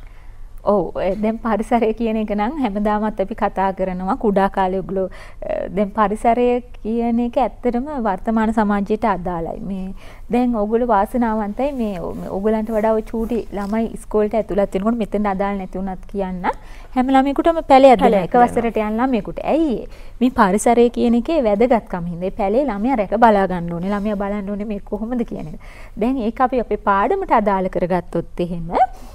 ඔව් දැන් පරිසරය කියන එක නම් හැමදාමත් අපි කතා කරනවා කුඩා කාලේ ඔයගොල්ලෝ දැන් පරිසරය කියන එක ඇත්තටම වර්තමාන සමාජයට අදාළයි. මේ දැන් ඔයගොල්ලෝ වාසනාවන්තයි මේ ඔයගලන්ට වඩා ඔය චූටි ළමයි ඉස්කෝලේට ඇතුළත් වෙනකොට මෙතන අදාළ නැති වුණත් කියන්න හැම ළමයෙකුටම පැලයක් දෙනවා එක වසරට යන ළමයෙකුට. ඇයි මේ පරිසරය කියන එකේ වැදගත්කම හින්දා මේ පැලේ ළමයා රැක බලා ගන්න ඕනේ. ළමයා බලන්න ඕනේ මේ කොහොමද කියන එක. දැන් ඒක අපි අපේ පාඩමට අදාළ කරගත්තොත් එහෙම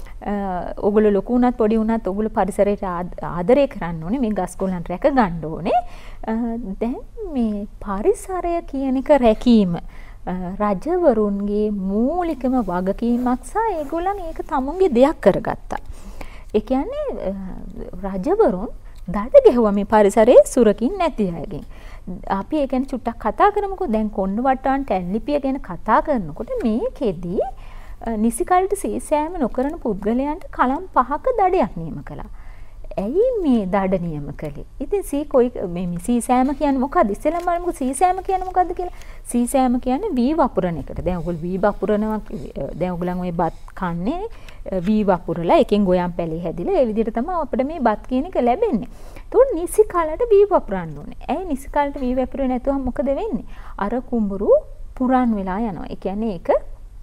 ඔගොල්ලෝ ලොකු වුණත් පොඩි වුණත් ඔගොල්ලෝ පරිසරයට ආදරය කරන්න ඕනේ. මේ ගස් කොළන් රැක ගන්න ඕනේ. දැන් මේ පරිසරය කියන එක රැකීම රජවරුන්ගේ මූලිකම වගකීමක් සහ ඒගොල්ලන් ඒක තමුන්ගේ දෙයක් කරගත්තා. ඒ කියන්නේ රජවරුන් දඩ ගැහුවා මේ පරිසරයේ සුරකින් නැති අයගෙන්. අපි ඒ ගැන චුට්ටක් කතා කරමුකෝ. දැන් කොන්න වට්ටාන් ටැන්ලිපිය ගැන කතා කරනකොට මේකෙදී නිසි කල්ට සීසෑම නොකරන පුද්ගලයන්ට කලම් පහක දඩයක් නියම කළා. ඇයි මේ දඩ නියම කළේ? ඉතින් සී කොයි මේ සීසෑම කියන්නේ මොකද්ද? ඉස්සෙල්ලාම බලමුකෝ සීසෑම කියන්නේ මොකද්ද කියලා. සීසෑම කියන්නේ වී වපුරන එකට. දැන් ඔයගොල්ලෝ වී වපුරනවා දැන් ඔයගොල්ලන් ওই බත් කන්නේ වී වපුරලා එකෙන් ගොයම් පැලේ හැදිලා ඒ විදිහට තමයි අපිට මේ බත් කියන එක ලැබෙන්නේ. ඒතකොට නිසි කලට වී වපුරන්න ඕනේ. ඇයි නිසි කලට වී වපුරේ නැතුවම මොකද වෙන්නේ? අර කුඹුරු පුරන් වෙලා යනවා. ඒ කියන්නේ ඒක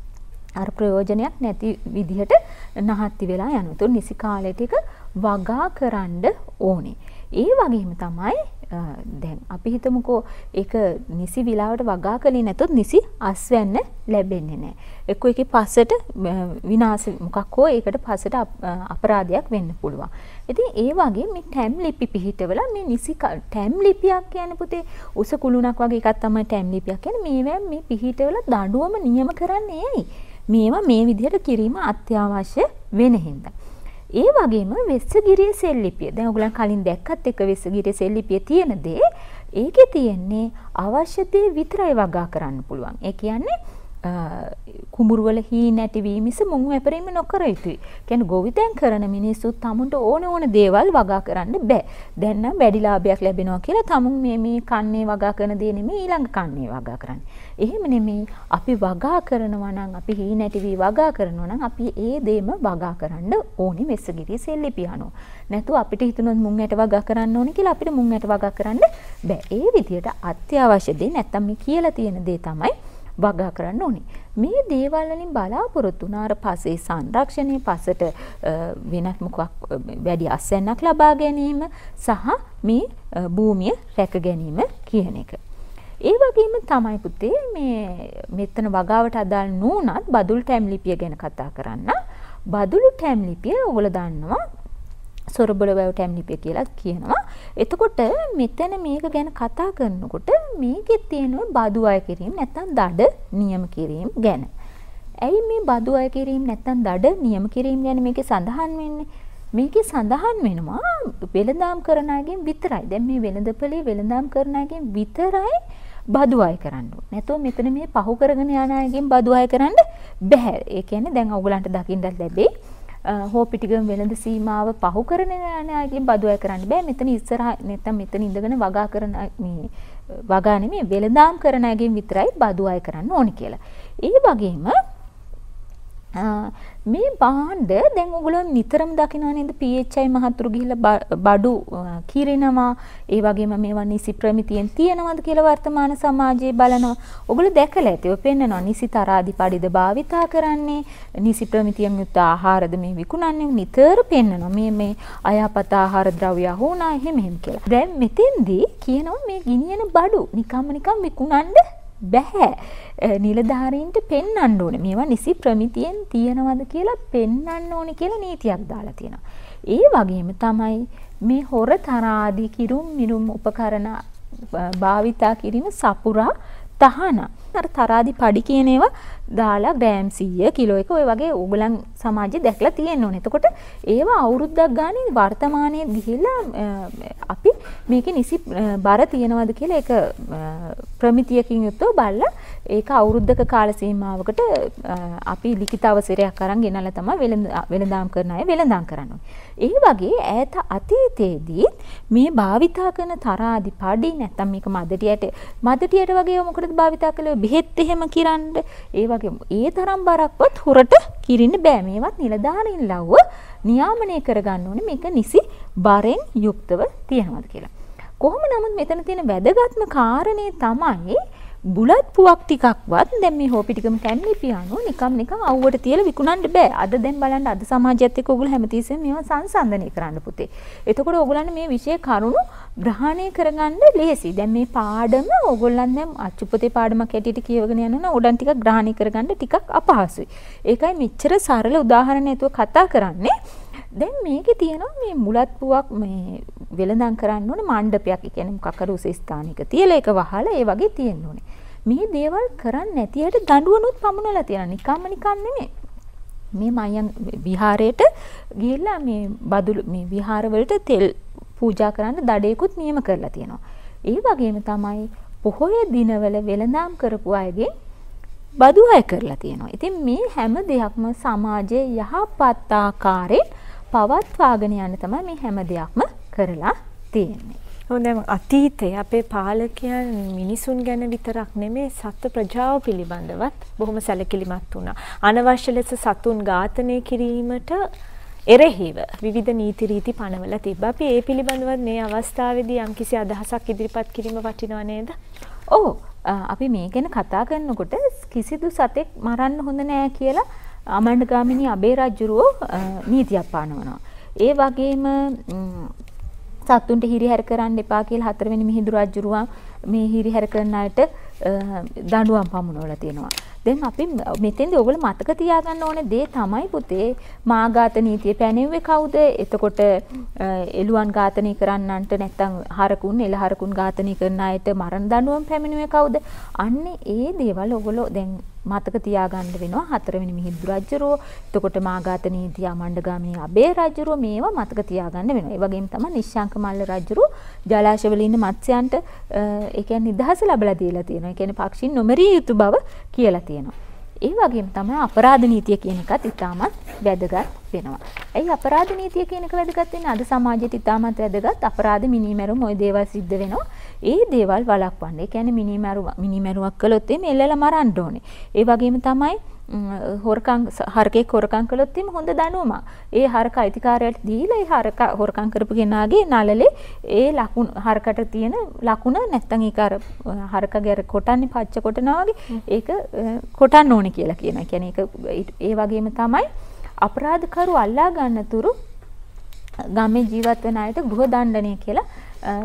අර ප්‍රයෝජනයක් නැති විදිහට නහත්ති වෙලා යනවා. ඒතකොට නිසි කාලයට එක වගා කරන්න ඕනේ. ඒ වගේම තමයි දැන් අපි හිතමුකෝ ඒක නිසි විලාවට වගා කළේ නැතොත් නිසි අස්වැන්න ලැබෙන්නේ නැහැ. එක්කෝ ඒකේ පස්සට විනාශ මොකක් හෝ ඒකට පස්සට අපරාධයක් වෙන්න පුළුවන්. ඉතින් ඒ වගේ මේ ටැම් ලිපි පිහිටවල මේ නිසි ටැම් ලිපියක් කියන්නේ පුතේ උස කුළුණක් වගේ එකක් තමයි ටැම් ලිපියක් කියන්නේ. මේවෙන් මේ පිහිටවල දඬුවම නියම කරන්නේ ඇයි? මේවා මේ විදිහට කිරීම අත්‍යවශ්‍ය වෙන හින්දා. ඒ වගේම වෙස්සගිරියේ සෙල්ලිපිය. දැන් ඔයගොල්ලන් කලින් දැක්කත් එක වෙස්සගිරියේ සෙල්ලිපිය තියෙන දේ ඒකේ තියෙන්නේ අවශ්‍ය දේ විතරයි වගා කරන්න පුළුවන්. ඒ කියන්නේ කුඹුරු වල හී නැති වී මිස මුං වැපරීම නොකර යුතුයි. කියන්නේ ගොවිතැන් කරන මිනිස්සු තමුන්ට ඕන ඕන දේවල් වගා කරන්න බෑ. දැන් නම් වැඩි ලාභයක් ලැබෙනවා කියලා තමුන් මේ මේ කන්නේ වගා කරන දේ නෙමෙයි ඊළඟ කන්නේ වගා කරන්නේ. එහෙම නෙමෙයි අපි වගා කරනවා නම් අපි හී නැති වී වගා කරනවා නම් අපි ඒ දේම වගා කරන්න ඕනි වෙස්සගිරියේ සෙල්ලිපිය අනුව. නැතුව අපිට හිතුනොත් මුං ඇට වගා කරන්න ඕනි කියලා අපිට මුං ඇට වගා කරන්න බෑ. ඒ විදිහට අත්‍යවශ්‍ය දේ නැත්තම් මේ කියලා තියෙන දේ තමයි වගා කරන්න ඕනේ. මේ දේවල් වලින් බලාපොරොත්තු වුණාර පස්සේ සංරක්ෂණයේ පසට වෙනත් මොකක් වැඩි අස්වැන්නක් ලබා ගැනීම සහ මේ භූමිය රැක ගැනීම කියන එක. ඒ වගේම තමයි පුතේ මේ මෙතන වගාවට අදාළ නුනත් බදුල් ටැම් ලිපිය ගැන කතා කරන්න. බදුළු ටැම් ලිපිය ඔයගොල්ලෝ දන්නවා සොරබල වැව ටැම් ලිපිය කියලා කියනවා. එතකොට මෙතන මේක ගැන කතා කරනකොට මේකේ තියෙනවා බදු අය කිරීම නැත්නම් දඩ නියම කිරීම ගැන. ඇයි මේ බදු අය කිරීම නැත්නම් දඩ නියම කිරීම ගැන මේකේ සඳහන් වෙන්නේ? මේකේ සඳහන් වෙනවා වෙළඳාම් කරන අයගෙන් විතරයි. දැන් මේ වෙළඳපොලේ වෙළඳාම් කරන අයගෙන් විතරයි බදු අය කරන්න ඕනේ. නැත්නම් මෙතන මේ පහු කරගෙන යන අයගෙන් බදු අය කරන්න බෑ. ඒ කියන්නේ දැන් ඔයගලන්ට දකින්නත් ලැබෙයි හෝපිටිගම වෙළඳ සීමාව පහු කරන යන අයගෙන් බදු අය කරන්න බෑ. මෙතන ඉස්සරහ නැත්නම් මෙතන ඉඳගෙන වගා කරන මේ වගා නෙමෙයි වෙළඳාම් කරන අයගෙන් විතරයි බදු අය කරන්න ඕනේ කියලා. ඒ වගේම මේ භාණ්ඩ දැන් ඔයගොල්ලෝ නිතරම දකිනවා නේද පී එච් ආයි මහතුරු ගිහිල්ලා බඩු කිරිනවා. ඒ වගේම මේවා නිසි ප්‍රමිතියෙන් තියනවාද කියලා වර්තමාන සමාජයේ බලනවා. ඔයගොල්ලෝ දැකලා ඇති. ඔය පෙන්නනවා නිසි තරාදි පඩිද භාවිතා කරන්නේ, නිසි ප්‍රමිතියෙන් යුක්ත ආහාරද මේ විකුණන්නේ. නිතර පෙන්නනවා මේ මේ අයහපත් ආහාර ද්‍රව්‍ය අහුණා එහෙම එහෙම කියලා. දැන් මෙතෙන්දී කියනවා මේ ගිනියන බඩු නිකම්ම නිකම් විකුණන්න බැහැ. නිලධාරීන්ට පෙන්වන්න ඕනේ. මේවා නිසි ප්‍රමිතියෙන් තියනවද කියලා පෙන්වන්න ඕනේ කියලා නීතියක් දාලා තියෙනවා. ඒ වගේම තමයි මේ හොර තරාදී කිරුම් මිරුම් උපකරණ භාවිතා කිරීම සපුරා තහන අර තරාදි පඩි කියන ඒවා දාලා ග්‍රෑම් සීය කිලෝ එක ඔය වගේ ඕගලන් සමාජයේ දැකලා තියෙන්න ඕනේ. එතකොට ඒවා අවුරුද්දක් ගානේ වර්තමානයේ ගිහිල්ලා අපි මේකේ නිසි බර තියනවද කියලා ඒක ප්‍රමිතියකින් යුක්තව බලලා ඒක අවුරුද්දක කාල සීමාවකට අපි ලිඛිත අවසරයක් අරන් ගෙනල්ලා තමයි වෙළඳාම් කරන අය වෙළඳාම් කරන්නේ. ඒ වගේ ඈත අතීතයේදී මේ භාවිතා කරන තරාදි පඩි නැත්තම් මේක මදටියට මදටියට වගේ මොකටද භාවිතා කළේ බෙහෙත් එහෙම කිරන්න ඒ වගේ ඒ තරම් බරක්වත් හොරට කිරින්න බෑ. මේවත් නිලධාරීන් ලව්ව නියාමනය කරගන්න ඕනේ මේක නිසි බරෙන් යුක්තව තියනවාද කියලා. කොහොම නමුත් මෙතන තියෙන වැදගත්ම කාරණේ තමයි බුලත් පුවක් ටිකක්වත් දැන් මේ හොපි ටිකම කැන්නේ පියානෝ නිකම් නිකම් අවුවට තියලා විකුණන්න බෑ. අද දැන් බලන්න අද සමාජයත් එක්ක ඔයගොල්ලෝ හැමතිස්සෙම මේවා සංසන්දනය කරන්න පුතේ. එතකොට ඔයගොල්ලන්ට මේ විෂය කරුණු ග්‍රහණය කරගන්න ලේසි. දැන් මේ පාඩම ඔයගොල්ලන් දැන් අච්චුපතේ පාඩමක් හැටියට කියවගෙන යනවා උඩන් ටිකක් ග්‍රහණය කරගන්න ටිකක් අපහසුයි. ඒකයි මෙච්චර සරල උදාහරණ ඇතුව කතා කරන්නේ. දැන් මේකේ තියෙනවා මේ මුලත් පුවක් මේ වෙළඳාම් කරන්න ඕනේ මණ්ඩපයක්. ඒ කියන්නේ මොකක් හරි උස ස්ථානික තියලා ඒක වහලා ඒ වගේ තියෙන්න ඕනේ. මේ දේවල් කරන්නේ නැති හැට දඬුවනුත් පමුණලා තියෙනවා. නිකම්ම නිකන් නෙමෙයි. මේ මයන් විහාරයට ගිහිල්ලා මේ බදුළු මේ විහාර වලට තෙල් පූජා කරන්න දඩේකුත් නියම කරලා තියෙනවා. ඒ වගේම තමයි පොහොය දිනවල වෙළඳාම් කරපු අයගේ බදු අය කරලා තියෙනවා. ඉතින් මේ හැම දෙයක්ම සමාජයේ යහපත් ආකාරයෙන් පවත්වාගෙන යන්න තමයි මේ හැම දෙයක්ම කරලා තියෙන්නේ. හොඳම අතීතයේ අපේ පාලකයන් මිනිසුන් ගැන විතරක් නෙමේ සත්ත්ව ප්‍රජාව පිළිබඳවත් බොහොම සැලකිලිමත් වුණා. අනවශ්‍ය ලෙස සතුන් ඝාතනය කිරීමට එරෙහිව විවිධ නීති රීති පනවලා තිබ්බා. අපි ඒ පිළිබඳව මේ අවස්ථාවේදී යම්කිසි අදහසක් ඉදිරිපත් කිරීම වටිනව නේද? ඔව්. අපි මේ ගැන කතා කරනකොට කිසිදු සතෙක් මරන්න හොඳ නෑ කියලා අමණ්ඩගාමිනී අබේ රජුරෝ නීතියක් පානවනවා. ඒ වගේම සතුන්ට හිරිහැර කරන්න එපා කියලා හතරවෙනි මිහිඳු රජුරුවා මේ හිරිහැර කරන අයට දඬුවම් පමුණවලා තියෙනවා. දැන් අපි මෙතෙන්දී ඔයගොල්ලෝ මතක තියාගන්න ඕනේ දේ තමයි පුතේ මාඝාත නීතිය පැනෙව්වේ කවුද? එතකොට එළුවන් ඝාතනය කරන්නන්ට නැත්තම් හරකුන් එළ හරකුන් ඝාතනය කරන අයට මරණ දඬුවම් පැමිණුවේ කවුද? අන්නේ ඒ දේවල් ඔයගොල්ලෝ දැන් මතක තියාගන්න වෙනවා. හතරවෙනි මිහිඳු රජුරෝ එතකොට මාඝාත නීතිය අමණ්ඩගාමී අබේ රජුරෝ මේවා මතක තියාගන්න වෙනවා. ඒ වගේම තමයි නිශ්ශංක මල්ල රජුරෝ ජලාශවල ඉන්න මත්ස්‍යයන්ට ඒ කියන්නේ නිදහස ලැබලා දීලා තියෙනවා. ඒ කියන්නේ පක්ෂීන් නොමරිය යුතු බව කියලා තියෙනවා. ඒ වගේම තමයි අපරාධ නීතිය කියන එකත් ඉතාමත් වැදගත් වෙනවා. ඇයි අපරාධ නීතිය කියන එක වැදගත් වෙන්නේ? අද සමාජයට ඉතාමත් වැදගත් අපරාධ මිනීමැරුම් ওই දේවල් සිද්ධ වෙනවා. ඒ දේවල් වළක්වන්න. ඒ කියන්නේ මිනීමැරුම මිනීමැරුමක් කළොත් එimhe එල්ලලා මරන්න ඕනේ. ඒ වගේම තමයි හොරකම් හරකෙක් හොරකම් කළොත් එimhe හොඳ දඬුවමක්. ඒ හරක අයිතිකාරයට දීලා ඒ හරක හොරකම් කරපු කෙනාගේ නළලේ ඒ ලකුණ හරකට තියෙන ලකුණ නැත්තම් ඒක අර හරකගේ අර කොටන්නේ පච්ච කොටනවා වගේ ඒක කොටන්න ඕනේ කියලා කියනවා. ඒ කියන්නේ ඒක ඒ වගේම තමයි අපරාධකරු අල්ලා ගන්න තුරු ගමේ ජීවත් වෙන අයට ගෘහ දණ්ඩනය කියලා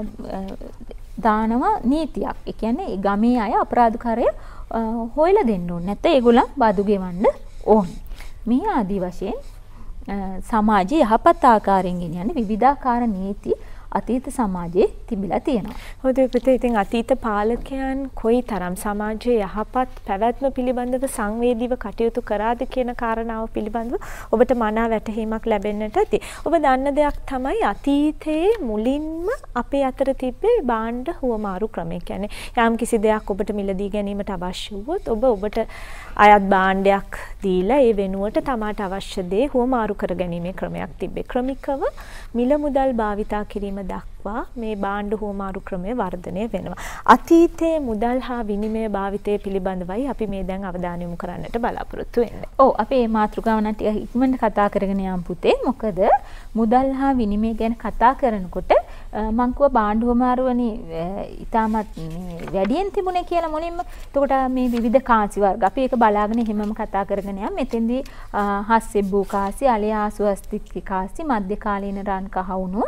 දානවා නීතියක්. ඒ කියන්නේ ගමේ අය අපරාධකාරය හොයලා දෙන්න ඕනේ. නැත්නම් ඒගොල්ලන් බදු ගෙවන්න ඕනේ. මේ ආදි වශයෙන් සමාජයේ යහපත් ආකාරයෙන් ගෙනියන්නේ විවිධාකාර නීති අතීත සමාජයේ තිබිලා තියෙනවා. හොඳයි පුතේ. ඉතින් අතීත පාලකයන් කොයිතරම් සමාජයේ යහපත් පැවැත්ම පිළිබඳව සංවේදීව කටයුතු කරාද කියන කාරණාව පිළිබඳව ඔබට මනා වැටහීමක් ලැබෙන්නට ඇති. ඔබ දන්න දෙයක් තමයි අතීතයේ මුලින්ම අපේ අතර තිබ්බේ භාණ්ඩ හුවමාරු ක්‍රමය. කියන්නේ යම් කිසි දෙයක් ඔබට මිලදී ගැනීමට අවශ්‍ය වුවොත් ඔබ ඔබට අයත් භාණ්ඩයක් දීලා ඒ වෙනුවට තමාට අවශ්‍ය දේ හුවමාරු කර ගැනීමේ ක්‍රමයක් තිබ්බේ. ක්‍රමිකව මිල මුදල් භාවිතා කිරීම දක්වා මේ භාණ්ඩ හුවමාරු ක්‍රමය වර්ධනය වෙනවා. අතීතයේ මුදල් හා විනිමය භාවිතය පිළිබඳවයි අපි මේ දැන් අවධානය යොමු කරන්නට බලාපොරොත්තු වෙන්නේ. ඔව් අපි මේ මාතෘකාව නම් ටික ඉක්මනට කතා කරගෙන යමු පුතේ. මොකද මුදල් හා විනිමය ගැන කතා කරනකොට මං කිව්වා භාණ්ඩ හුවමාරුවනේ ඊටමත් වැඩියෙන් තිබුණේ කියලා මුලින්ම. එතකොට මේ විවිධ කාසි වර්ග අපි ඒක බලාගෙන හැමම කතා කරගෙන යමු. මෙතෙන්දී හස්සෙබ්බු කාසි, අලයාසු අස්තික්කි කාසි, මධ්‍ය කාලීන රන් කහවණුව,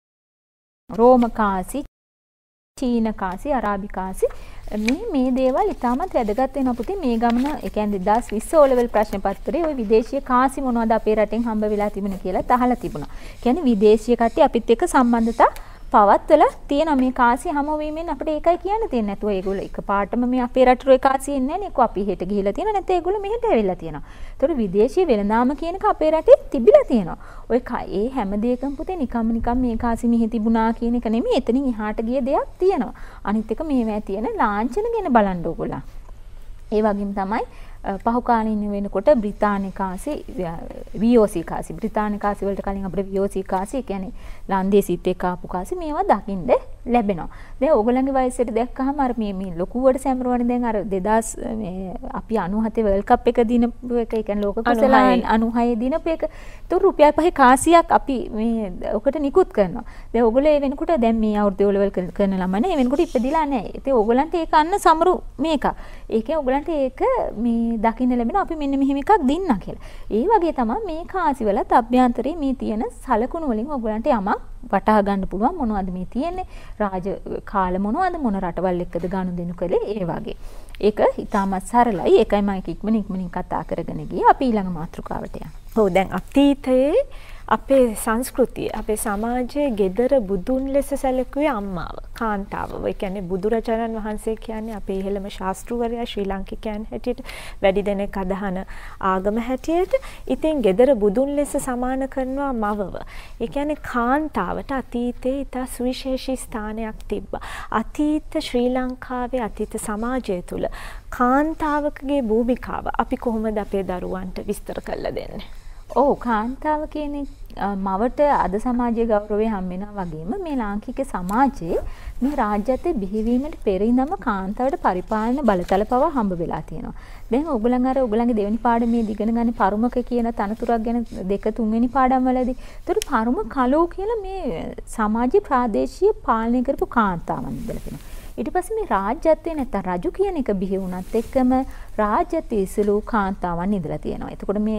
රෝම කාසි, චීන කාසි, අරාබි කාසි මේ මේ දේවල් ඉතාමත් වැදගත් වෙනවා පුතේ. මේ ගමන ඒ කියන්නේ දෙදාස් විස්ස O level ප්‍රශ්න පත්‍රයේ ওই විදේශීය කාසි මොනවද අපේ රටෙන් හම්බ වෙලා තිබුණේ කියලා අහලා තිබුණා. කියන්නේ විදේශීය කට්ටිය අපිත් එක්ක සම්බන්ධතා පවත්වලා තියෙන මේ කාසිය හැමෝවීමෙන් අපිට ඒකයි කියන්න තියෙන්නේ. නැතුව ඒගොල්ලෝ එකපාරටම මේ අපේ රටේ ඔය කාසිය එන්නේ නැහැ නේ. අපි හෙට ගිහිලා තියෙනවා නැත්නම් ඒගොල්ලෝ මෙහෙට ඇවිල්ලා තියෙනවා. ඒතකොට විදේශීය වෙළඳාම කියන එක අපේ රටේ තිබිලා තියෙනවා. ඔය ඒ හැම දෙයකම පුතේ නිකම්ම නිකම් මේ කාසිය මෙහෙ තිබුණා කියන එක නෙමෙයි. එතනින් එහාට ගිය දෙයක් තියෙනවා. අනිත් එක මේවැ තියෙන ලාංඡන ගැන බලන්න ඕගොල්ලෝ. ඒ වගේම තමයි පහු කාලින වෙනකොට බ්‍රිතාන්‍ය කාසි වී ඕ සී කාසි බ්‍රිතාන්‍ය කාසි වලට කලින් අපිට වී ඕ සී කාසි කියන්නේ ලන්දේසිත් එක්ක ආපු කාසි මේවා දකින්න ලැබෙනවා. දැන් ඕගොල්ලන්ගේ වයසට දැක්කහම අර මේ මේ ලොකුවට සැමරුවනේ දැන් අර දෙදාස් මේ අපි අනූහතේ වර්ල්ඩ් කප් එක දිනපු එක ඒ කියන්නේ ලෝක කුසලායන් අනූහය දිනපු එක. ඒතර රුපියල් පහේ කාසියක් අපි මේ ඔකට නිකුත් කරනවා. දැන් ඕගොල්ලෝ ඒ වෙනකොට දැන් මේ අවුරුදු වල කරන ළමයි ඒ වෙනකොට ඉපදිලා නැහැ. ඉතින් ඕගොල්ලන්ට ඒක අන්න සමරු මේක. ඒකේ ඕගොල්ලන්ට ඒක මේ දකින්න ලැබෙන අපි මෙන්න මෙහෙම එකක් දින්නා කියලා. ඒ වගේ තමයි මේ කාසිවලත් අභ්‍යන්තරයේ මේ තියෙන සලකුණු වලින් ඔයගලන්ට යමක් වටහා ගන්න පුළුවන් මොනවද මේ තියෙන්නේ රාජ කාල මොනවද මොන රටවල් එක්කද ගනුදෙනු කළේ ඒ වගේ. ඒක ඉතාමත් සරලයි. ඒකයි මම ඉක්මනින් ඉක්මනින් කතා කරගෙන ගියේ. අපි ඊළඟ මාතෘකාවට යමු. ඔව් දැන් අතීතයේ අපේ සංස්කෘතිය අපේ සමාජයේ gedara බුදුන් ලෙස සැලකුවේ අම්මාව කාන්තාව. ඒ කියන්නේ බුදුරජාණන් වහන්සේ කියන්නේ අපේ ඉහළම ශාස්ත්‍රවරයා ශ්‍රී ලාංකිකයන් හැටියට වැඩි දෙනෙක් අදහන ආගම හැටියට. ඉතින් gedara බුදුන් ලෙස සමාන කරනවා මවව. ඒ කියන්නේ කාන්තාවට අතීතයේ ඉතා සුවිශේෂී ස්ථානයක් තිබ්බා. අතීත ශ්‍රී ලංකාවේ අතීත සමාජය තුල කාන්තාවකගේ භූමිකාව අපි කොහොමද අපේ දරුවන්ට විස්තර කරලා දෙන්නේ? ඔව් කාන්තාව කියන්නේ මවට අද සමාජයේ ගෞරවය හම් වෙනවා වගේම මේ ලාංකික සමාජයේ මේ රාජ්‍යත්වයේ බිහිවීමට පෙර ඉඳන්ම කාන්තාවට පරිපාලන බලතල පවා හම්බ වෙලා තියෙනවා. දැන් ඔයගොල්ලන් අර ඔයගොල්ලන්ගේ දෙවෙනි පාඩමේ ඉගෙන ගන්න පරුමක කියන තනතුරක් ගැන දෙක තුන්වෙනි පාඩම් වලදී. ඒතර පරුම කලෝ කියලා මේ සමාජීය ප්‍රාදේශීය පාලනය කරපු කාන්තාවන් ඉඳලා තියෙනවා. ඊට පස්සේ මේ රාජ්‍යත්වයේ නැත්නම් රජු කියන එක බිහි වුණත් එක්කම රාජ්‍යත්වයේ ඉසලු කාන්තාවන් ඉඳලා තියෙනවා. එතකොට මේ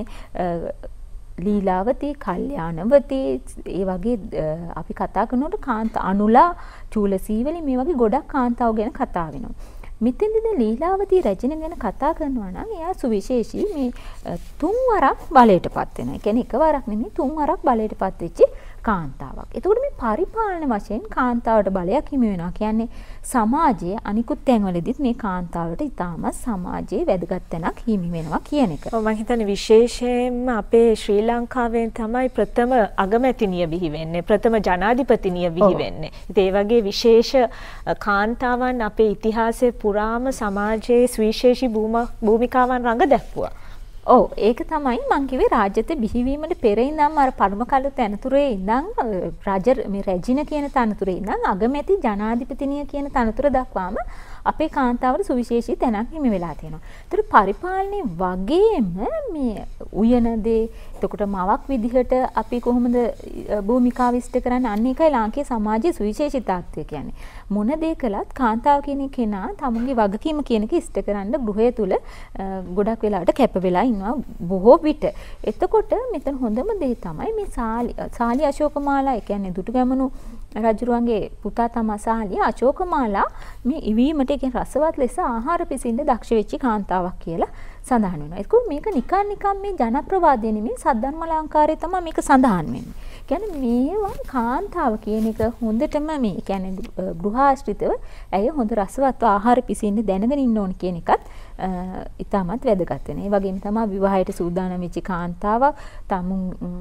ලීලාවතී, කල්යාණවතී ඒ වගේ අපි කතා කරනකොට කාන්තා අනුලා, චූලසීවලි මේ වගේ ගොඩක් කාන්තාව ගැන කතා වෙනවා. මෙතෙන්දී ලීලාවතී රැජින ගැන කතා කරනවා නම් එයා සුවිශේෂී මේ තුන් වරක් බලයටපත් වෙනවා. ඒ කියන්නේ එකවරක් නෙමෙයි තුන් වරක් බලයටපත් වෙච්ච කාන්තාවක්. එතකොට මේ පරිපාලන වශයෙන් කාන්තාවට බලයක් හිමි වෙනවා. කියන්නේ සමාජයේ අනිකුත් තැන්වලදීත් මේ කාන්තාවට ඉතාමත් සමාජයේ වැදගත් තැනක් හිමි වෙනවා කියන එක. ඔව් මම හිතන්නේ විශේෂයෙන්ම අපේ ශ්‍රී ලංකාවෙන් තමයි ප්‍රථම අගමැතිනිය බිහි වෙන්නේ. ප්‍රථම ජනාධිපතිනිය බිහි වෙන්නේ. ඉතින් ඒ වගේ විශේෂ කාන්තාවන් අපේ ඉතිහාසයේ පුරාම සමාජයේ සුවිශේෂී භූමිකාවන් රඟ දැක්වුවා. ඔව් ඒක තමයි මං කිව්වේ රාජ්‍යත්වයේ බිහිවීමට පෙර ඉඳන්ම අර පරම කළු තනතුරේ ඉඳන් රජ මේ රැජින කියන තනතුරේ ඉඳන් අගමැති ජනාධිපතිනිය කියන තනතුර දක්වාම අපේ කාන්තාවට සුවිශේෂී තැනක් හිමි වෙලා තියෙනවා. ඒතර පරිපාලනයේ වගේම මේ උයන දේ එතකොට මවක් විදිහට අපි කොහොමද භූමිකාව ඉෂ්ට කරන්නේ අන්න ඒකයි ලාංකීය සමාජයේ සුවිශේෂීතාවය කියන්නේ. මොන දේ කළත් කාන්තාව කියන කෙනා තමුන්ගේ වගකීම කියන එක ඉෂ්ට කරන්න ගෘහය තුල ගොඩක් වෙලාවට කැප වෙලා ඉන්නවා බොහෝ විට. එතකොට මෙතන හොඳම දේ තමයි මේ සාලි සාලි අශෝකමාලා ඒ කියන්නේ දුටුගැමුණු රජුරුවන්ගේ පුතා තමයි සාලි අශෝකමාලා මේ ඉවීමට කියන්නේ රසවත් ලෙස ආහාර පිසින්න දක්ෂ වෙච්ච කාන්තාවක් කියලා සඳහන් වෙනවා. ඒක මේක නිකන් නිකන් මේ ජනප්‍රවාදය නෙමෙයි සද්ධර්මාලංකාරයේ තමයි මේක සඳහන් වෙන්නේ. කියන්නේ මේවා කාන්තාව කියන එක හොඳටම මේ කියන්නේ ගෘහාශ්‍රිතව ඇය හොඳ රසවත් ආහාර පිසින්න දැනගෙන ඉන්න ඕන කියන එකත් ඉතාමත් වැදගත් වෙනවා. ඒ වගේම තමයි විවාහයට සූදානම් වෙච්ච කාන්තාවක් තමුන්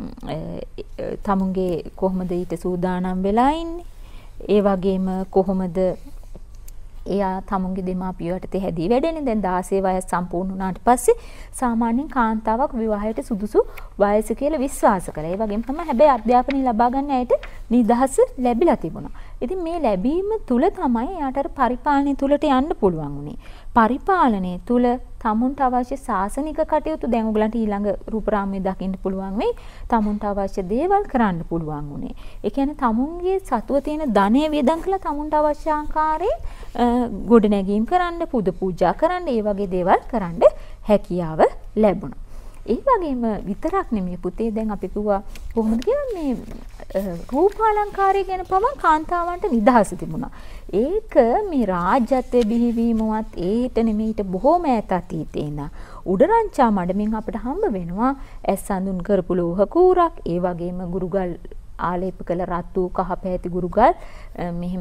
තමුන්ගේ කොහොමද ඊට සූදානම් වෙලා ඉන්නේ. ඒ වගේම කොහොමද එයා තමුන්ගේ දෙමාපියෝ යටතේ හැදී වැඩෙන්නේ. දැන් දාසය වයස සම්පූර්ණ වුණාට පස්සේ සාමාන්‍යයෙන් කාන්තාවක් විවාහයට සුදුසු වයස කියලා විශ්වාස කළා. ඒ වගේම තමයි හැබැයි අධ්‍යාපනය ලබා ගන්න ඇයට නිදහස ලැබිලා තිබුණා. ඉතින් මේ ලැබීම තුල තමයි එයාට අර පරිපාලනය තුලට යන්න පුළුවන් වුණේ. පරිපාලනය තුල තමුන්ට අවශ්‍ය සාසනික කටයුතු දැන් ඔයගලන්ට ඊළඟ රූපරාමයේ දකින්න පුළුවන් වෙයි. තමුන්ට අවශ්‍ය දේවල් කරන්න පුළුවන් වුණේ. ඒ කියන්නේ තමුන්ගේ සතුව තියෙන ධනය වියදම් කළා තමුන්ට අවශ්‍ය ආකාරයෙන් ගොඩනැගීම් කරන්න, පුද පූජා කරන්න, ඒ වගේ දේවල් කරන්න හැකියාව ලැබුණා. ඒ වගේම විතරක් නෙමෙයි පුතේ දැන් අපි කිව්වා කොහොමද කියලා මේ රූපාලංකාරය ගැන පවා කාන්තාවන්ට නිදහස තිබුණා. ඒක මේ රාජ්‍යත්වයේ බිහිවීමවත් ඒට නෙමෙයි ඊට බොහෝම ඈත අතීතේ ඉඳන් උඩරංචා මඩමින් අපිට හම්බ වෙනවා ඇස් අඳුන් කරපු ලෝහ කූරක්, ඒ වගේම ගුරුගල් ආලේප කළ රතු කහ පැහැති ගුරුගල් මෙහෙම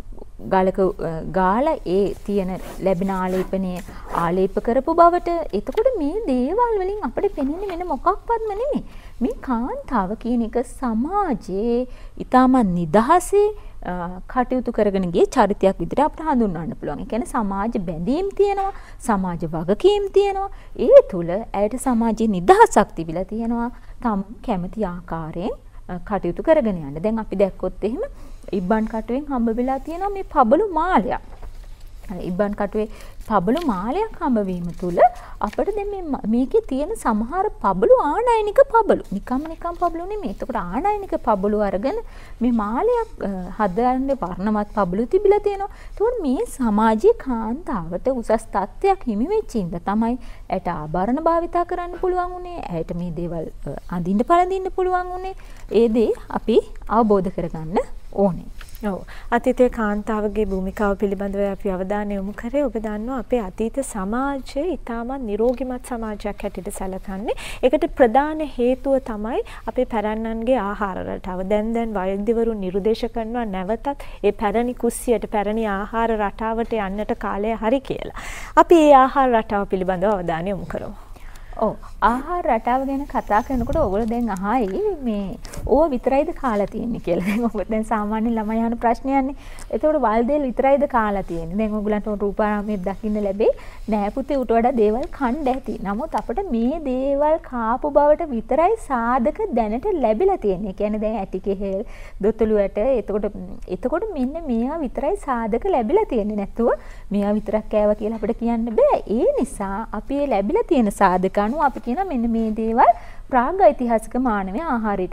ගලක ගාලා ඒ තියෙන ලැබෙන ආලේපනයේ ආලේප කරපු බවට එතකොට මේ දේවල් වලින් අපිට පෙනෙන්නේ වෙන මොකක්වත්ම නෙමෙයි. මේ කාන්තාව කියන එක සමාජයේ ඊටම නිදහසේ කටයුතු කරගෙන ගිය චරිතයක් විදිහට අපිට හඳුන්වන්න පුළුවන්. ඒ කියන්නේ සමාජ බැඳීම් තියෙනවා, සමාජ වගකීම් තියෙනවා. ඒ තුල ඇයට සමාජයේ නිදහසක් තිබිලා තියෙනවා. තම කැමති ආකාරයෙන් කටයුතු කරගෙන යන්න. දැන් අපි දැක්කොත් එහෙම ඉබ්බන් කටුවෙන් හම්බ වෙලා තියෙනවා මේ පබළු මාලයක්. ඉබ්බන් කටුවේ පබළු මාලයක් හම්බ වීම තුල අපිට දැන් මේ මේකේ තියෙන සමහර පබළු ආනයනික පබළු. නිකම් නිකම් පබළු නෙමෙයි. ඒකට ආනයනික පබළු අරගෙන මේ මාලයක් හදන්න වර්ණවත් පබළු තිබිලා තියෙනවා. ඒතකොට මේ සමාජීය කාන්තාවට උසස් තත්ත්වයක් හිමි වෙච්ච ඉඳ තමයි ඇයට ආභරණ භාවිතා කරන්න පුළුවන් උනේ. ඇයට මේ දේවල් අඳින්න පළඳින්න පුළුවන් උනේ. ඒ දේ අපි අවබෝධ කරගන්න ඕනේ. ඔව් අතීතයේ කාන්තාවගේ භූමිකාව පිළිබඳව අපි අවධානය යොමු කරේ. ඔබ දන්නවා අපේ අතීත සමාජය ඉතාමත් නිරෝගිමත් සමාජයක් හැටියට සැලකන්නේ. ඒකට ප්‍රධාන හේතුව තමයි අපේ පැරණන්ගේ ආහාර රටාව. දැන් දැන් වෛද්‍යවරුන් නිර්දේශ කරනවා නැවතත් ඒ පැරණි කුස්සියට පැරණි ආහාර රටාවට යන්නට කාලය හරි කියලා. අපි මේ ආහාර රටාව පිළිබඳව අවධානය යොමු කරමු. ඔව් ආහාර රටාව ගැන කතා කරනකොට ඔයගොල්ලෝ දැන් අහයි මේ ඕව විතරයිද කාලා තියෙන්නේ කියලා. දැන් ඔයගොල්ලෝ දැන් සාමාන්‍ය ළමයි අහන ප්‍රශ්නයන්නේ. එතකොට වල්දේල් විතරයිද කාලා තියෙන්නේ. දැන් ඔයගොල්ලන්ට රූපාරාමයේ දකින්න ලැබේ. නෑ පුතේ උට වඩා දේවල් කන්න ඇති. නමුත් අපිට මේ දේවල් කාපු බවට විතරයි සාධක දැනට ලැබිලා තියෙන්නේ. කියන්නේ දැන් ඇටි කෙහෙල්, දොතලු ඇට. එතකොට එතකොට මෙන්න මේවා විතරයි සාධක ලැබිලා තියෙන්නේ. නැතුව මේවා විතරක් කෑවා කියලා අපිට කියන්න බෑ. ඒ නිසා අපි ලැබිලා තියෙන සාධක අපි කියන මෙන්න මේ දේවල් ප්‍රාග්ඓතිහාසික මානවය ආහාරයට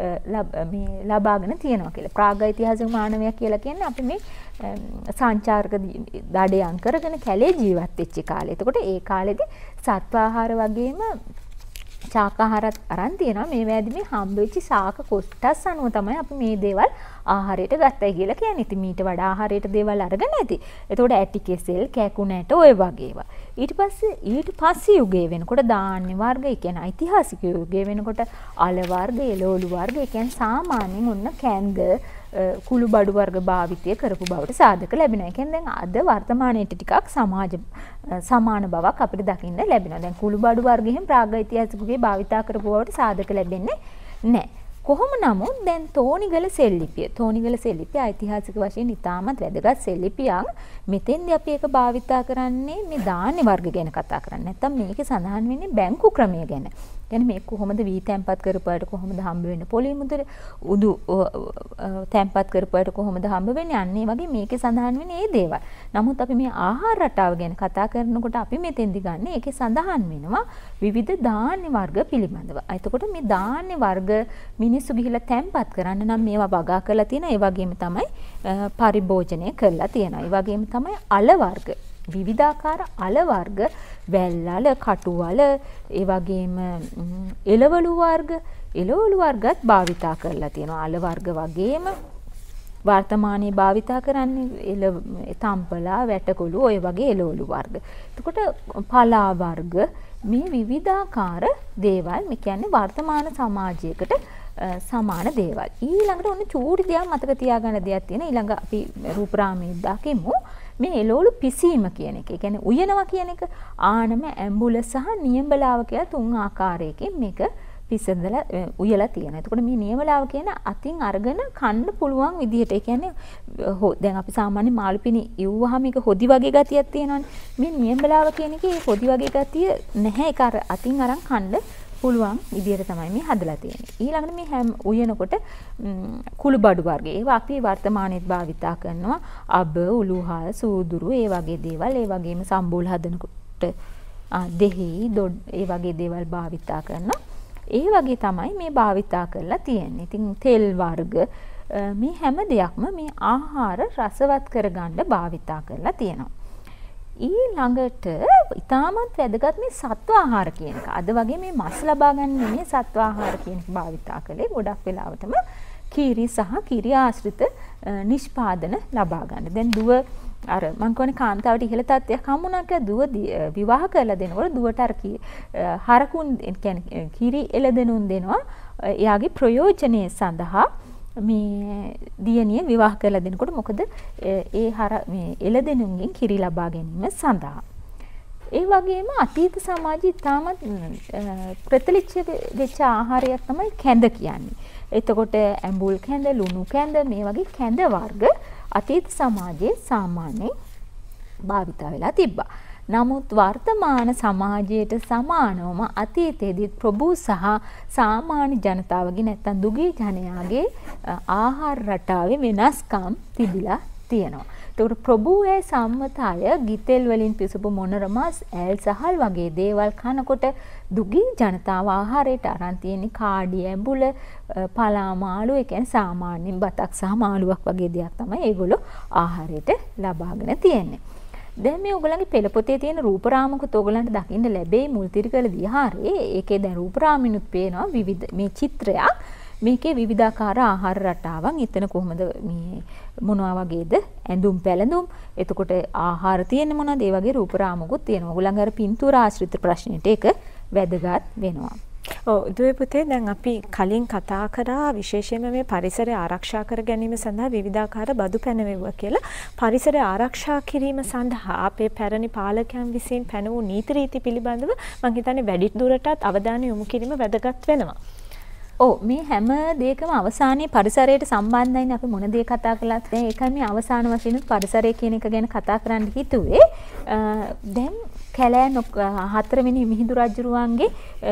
මේ ලබාගෙන තියෙනවා කියලා. ප්‍රාග්ඓතිහාසික මානවය කියලා කියන්නේ අපි මේ සංචාරක දඩයන් කරගෙන කැලේ ජීවත් වෙච්ච කාලේ. එතකොට ඒ කාලෙදී සත්ව ආහාර වගේම ශාකාහාරත් අරන් තියෙනවා. මේ වෑදි මේ හම්බ වෙච්ච ශාක කොටස් අනුව තමයි අපි මේ දේවල් ආහාරයට ගත්තයි කියලා කියන්නේ. ඉතින් මීට වඩා ආහාරයට දේවල් අරගෙන නැති. එතකොට ඇටි කෙසෙල්, කැකුණට ඔය වගේ ඒවා. ඊට පස්සේ ඊට පස්සේ යුගයේ වෙනකොට ධාන්‍ය වර්ග, ඒ කියන්නේ ඓතිහාසික යුගයේ වෙනකොට අල වර්ග, එළවලු වර්ග, ඒ කියන්නේ සාමාන්‍යයෙන් ඔන්න කැන්ද කුළු බඩු වර්ග භාවිතය කරපු බවට සාධක ලැබෙනවා. ඒ කියන්නේ දැන් අද වර්තමානයේට ටිකක් සමාජ සමාන බවක් අපිට දකින්න ලැබෙනවා. දැන් කුළු බඩු වර්ගයෙන් ප්‍රාග්ඓතිහාසිකගේ භාවිතා කරපු බවට සාධක ලැබෙන්නේ නැහැ. කොහොම නමුත් දැන් තෝනිගල සෙල්ලිපිය තෝනිගල සෙල්ලිපිය ඓතිහාසික වශයෙන් ඉතාමත් වැදගත් සෙල්ලිපියක්. මෙතෙන්දී අපි ඒක භාවිතා කරන්නේ මේ ධාන්‍ය වර්ග ගැන කතා කරන්නේ. නැත්තම් මේකේ සඳහන් වෙන්නේ බැංකු ක්‍රමය ගැන. කියන්නේ මේ කොහොමද වී තැන්පත් කරපුවාට කොහොමද හම්බ වෙන්නේ පොලි මුදල, උදු තැන්පත් කරපුවාට කොහොමද හම්බ වෙන්නේ, අන්නේ වගේ මේකේ සඳහන් වෙන්නේ මේ දේවල්. නමුත් අපි මේ ආහාර රටාව ගැන කතා කරනකොට අපි මෙතෙන්දි ගන්න ඒකේ සඳහන් වෙනවා විවිධ ධාන්‍ය වර්ග පිළිබඳව. එතකොට මේ ධාන්‍ය වර්ග මිනිස්සු ගිහිලා තැන්පත් කරන්න නම් මේවා වගා කරලා තියෙනවා. ඒ වගේම තමයි පරිභෝජනය කරලා තියෙනවා. ඒ වගේම තමයි අල වර්ග, විවිධාකාර අල වර්ග, වැල්වල, කටුවල, ඒ වගේම එළවලු වර්ග, එළවලු වර්ගත් භාවිතා කරලා තියෙනවා. අල වර්ග වගේම වර්තමානයේ භාවිතා කරන්නේ එළ තම්පලා, වැටකොළු, ඔය වගේ එළවලු වර්ග. එතකොට පලා වර්ග, මේ විවිධාකාර දේවල් මේ කියන්නේ වර්තමාන සමාජයකට සමාන දේවල්. ඊළඟට ඔන්න චූටි දෙයක් මතක තියාගන්න දෙයක් තියෙන. ඊළඟ අපි රූපරාමයේ දකිමු මේ එළවලු පිසීම කියන එක. ඒ කියන්නේ උයනවා කියන එක. ආනම, ඇඹුල සහ නියඹලාව කියලා තුන් ආකාරයකින් මේක පිසඳලා උයලා තියෙනවා. එතකොට මේ නියඹලාව කියන අතින් අරගෙන කන්න පුළුවන් විදිහට. ඒ කියන්නේ දැන් අපි සාමාන්‍ය මාළුපිනි ඉව්වහම මේක හොදි වගේ ගතියක් තියෙනවානේ. මේ නියඹලාව කියන එකේ හොදි වගේ ගතිය නැහැ. ඒක අර අතින් අරන් කන්න පුළුවන් විදිහට තමයි මේ හදලා තියෙන්නේ. ඊළඟට මේ හැම උයනකොට කුළු බඩු වර්ග. ඒවා අපි වර්තමානයේත් භාවිතා කරනවා. අබ, උළුහල්, සූදුරු, ඒ වගේ දේවල්. ඒ වගේම සම්බෝල හදනකොට දෙහි, දොඩ්, ඒ වගේ දේවල් භාවිතා කරනවා. ඒ වගේ තමයි මේ භාවිතා කරලා තියෙන්නේ. ඉතින් තෙල් වර්ග, මේ හැම දෙයක්ම මේ ආහාර රසවත් කරගන්න භාවිතා කරලා තියෙනවා. ඊළඟට ඉතාමත් වැදගත් මේ සත්ව ආහාර කියන එක. අද වගේ මේ මස් ලබා ගන්න නෙමෙයි සත්ව ආහාර කියන එක භාවිතා කළේ. ගොඩක් වෙලාවටම කීරි සහ කිරි ආශ්‍රිත නිෂ්පාදන ලබා ගන්න. දැන් දුව අර මං කියන්නේ කාන්තාවට ඉහළ තත්ත්වයක් හම්බුණා කියලා දුව විවාහ කරලා දෙනකොට දුවට අර හරකුන් කියන්නේ කිරි එළදෙනුන් දෙනවා. එයාගේ ප්‍රයෝජනය සඳහා මේ දියණිය විවාහ කරලා දෙනකොට මොකද ඒ හර මේ එළදෙනුන්ගෙන් කිරි ලබා ගැනීම සඳහා. ඒ වගේම අතීත සමාජයේ තාමත් ප්‍රචලිත වෙච්ච ආහාරයක් තමයි කැඳ කියන්නේ. එතකොට ඇඹුල් කැඳ, ලුණු කැඳ මේ වගේ කැඳ වර්ග අතීත සමාජයේ සාමාන්‍යයෙන් භාවිත වෙලා තිබ්බා. නමුත් වර්තමාන සමාජයට සමානවම අතීතයේදී ප්‍රභූ සහ සාමාන්‍ය ජනතාවගේ නැත්තම් දුගී ජනයාගේ ආහාර රටාවේ වෙනස්කම් තිබිලා තියෙනවා. ඒකට ප්‍රභූයේ සම්මතය ගිතෙල් වලින් පිසපු මොනරමස්, ඇල් සහල් වගේ දේවල් කනකොට දුගී ජනතාව ආහාරයට අරන් තියෙන්නේ කාඩි, ඇඹුල, පලා මාළු, ඒ කියන්නේ සාමාන්‍යයෙන් බතක් සහ මාළුවක් වගේ දේවල් තමයි ඒගොල්ලෝ ආහාරයට ලබාගෙන තියෙන්නේ. දැන් මේ ඔයගලගේ පෙළ පොතේ තියෙන රූපරාමකුත් ඔයගලන්ට දකින්න ලැබෙයි මුල්තිරිකල විහාරේ. ඒකේ දැන් රූපරාමිනුත් පේනවා විවිධ මේ චිත්‍රයක්. මේකේ විවිධාකාර ආහාර රටාවන්. එතන කොහොමද මේ මොනවා වගේද ඇඳුම් පැළඳුම්. එතකොට ආහාර තියෙන්නේ මොනවද? ඒ වගේ රූපරාමකුත් තියෙනවා. ඔයගලගේ අර පින්තූර ආශ්‍රිත ප්‍රශ්නෙට ඒක වැදගත් වෙනවා. ඔව් දුවේ පුතේ දැන් අපි කලින් කතා කරා විශේෂයෙන්ම මේ පරිසරය ආරක්ෂා කර ගැනීම සඳහා විවිධාකාර බදු පැනවෙවුවා කියලා. පරිසරය ආරක්ෂා කිරීම සඳහා අපේ පැරණි පාලකයන් විසින් පැන වූ නීති රීති පිළිබඳව මම හිතන්නේ වැඩි දුරටත් අවධානය යොමු කිරීම වැදගත් වෙනවා. ඔව් මේ හැම දෙයකම අවසානයේ පරිසරයට සම්බන්ධයිනේ අපි මොන දේ කතා කළත් දැන් ඒකයි මේ අවසාන වශයෙන් පරිසරය කියන එක ගැන කතා කරන්න හිතුවේ. දැන් කැලෑ හතරවෙනි මිහිඳු රජුරුවන්ගේ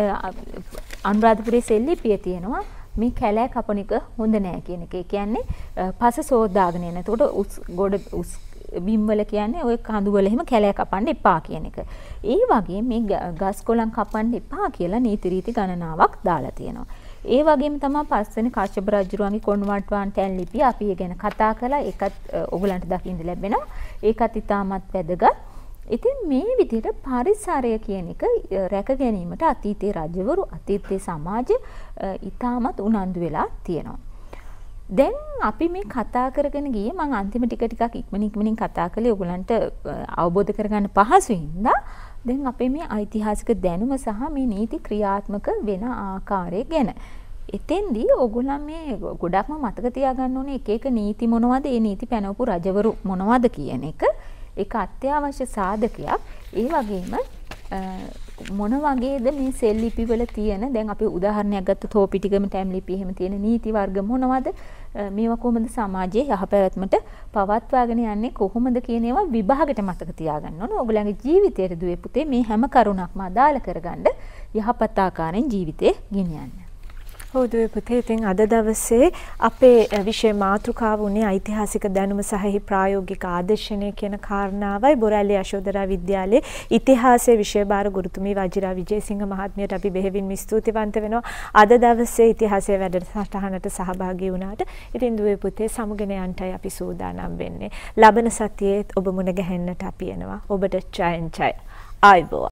අනුරාධපුරයේ සෙල්ලිපිය තියෙනවා මේ කැලෑ කපන එක හොඳ නෑ කියන එක. ඒ කියන්නේ පස සෝදාගෙන යන. එතකොට උස් ගොඩ උස් බිම්වල කියන්නේ ඔය කඳු වල එහෙම කැලෑ කපන්න එපා කියන එක. ඒ වගේ මේ ගස් කොළන් කපන්න එපා කියලා නීති රීති ගණනාවක් දාලා තියෙනවා. ඒ වගේම තමයි පස්වෙනි කාශ්‍යප රජුරුවන්ගේ කොණ්වාට්වාන් ටැන් ලිපිය අපි ඒ ගැන කතා කළා. ඒකත් ඔයගලන්ට දකින්න ලැබෙනවා. ඒකත් ඉතාමත් වැදගත්. ඉතින් මේ විදිහට පරිසරය කියන එක රැක ගැනීමට අතීතයේ රජවරු අතීතයේ සමාජ ඉතාමත් උනන්දු වෙලා තියෙනවා. දැන් අපි මේ කතා කරගෙන ගියේ මම අන්තිම ටික ටිකක් ඉක්මනින් ඉක්මනින් කතා කළේ ඔයගලන්ට අවබෝධ කරගන්න පහසු හින්දා. දැන් අපේ මේ ඓතිහාසික දැනුම සහ මේ නීති ක්‍රියාත්මක වෙන ආකාරය ගැන. එතෙන්දී ඔයගොල්ලන් මේ ගොඩක්ම මතක තියාගන්න ඕනේ එක එක නීති මොනවද, ඒ නීති පැනවපු රජවරු මොනවද කියන එක. ඒක අත්‍යවශ්‍ය සාධකයක්. ඒ වගේම මොන වගේද මේ සෙල් ලිපි වල තියෙන දැන් අපි උදාහරණයක් ගත්තොත් තෝපිටිගම ටැම් ලිපි එහෙම තියෙන නීති වර්ග මොනවද? මේවා කොහොමද සමාජයේ යහපැවැත්මට පවත්වාගෙන යන්නේ කොහොමද කියන ඒවා විභාගයට මතක තියාගන්න ඕන. ඔයගලගේ ජීවිතයේ දුවේ පුතේ මේ හැම කරුණක්ම අදාළ කරගන්න යහපත් ආකාරයෙන් ජීවිතේ ගෙනියන්න. ඔව් දුවේ පුතේ ඉතින් අද දවසේ අපේ විෂය මාතෘකාව උනේ ඓතිහාසික දැනුම සහ ප්‍රායෝගික ආදර්ශනය කියන කාරණාවයි. බොරැල්ලේ යශෝදරා විද්‍යාලයේ ඉතිහාසයේ විෂය භාර ගුරුතුමී වජිරා විජේසිංහ මහත්මියට අපි බෙහෙවින්ම ස්තුතිවන්ත වෙනවා. අද දවසේ ඉතිහාසයේ වැඩසටහනට සහභාගී වුණාට. ඉතින් දුවේ පුතේ සමුගෙන යන්නයි අපි සූදානම් වෙන්නේ. ලබන සතියේ ඔබ මුණ ගැහෙන්නට අපි එනවා. ඔබට ජයෙන් ජය. ආයුබෝවන්.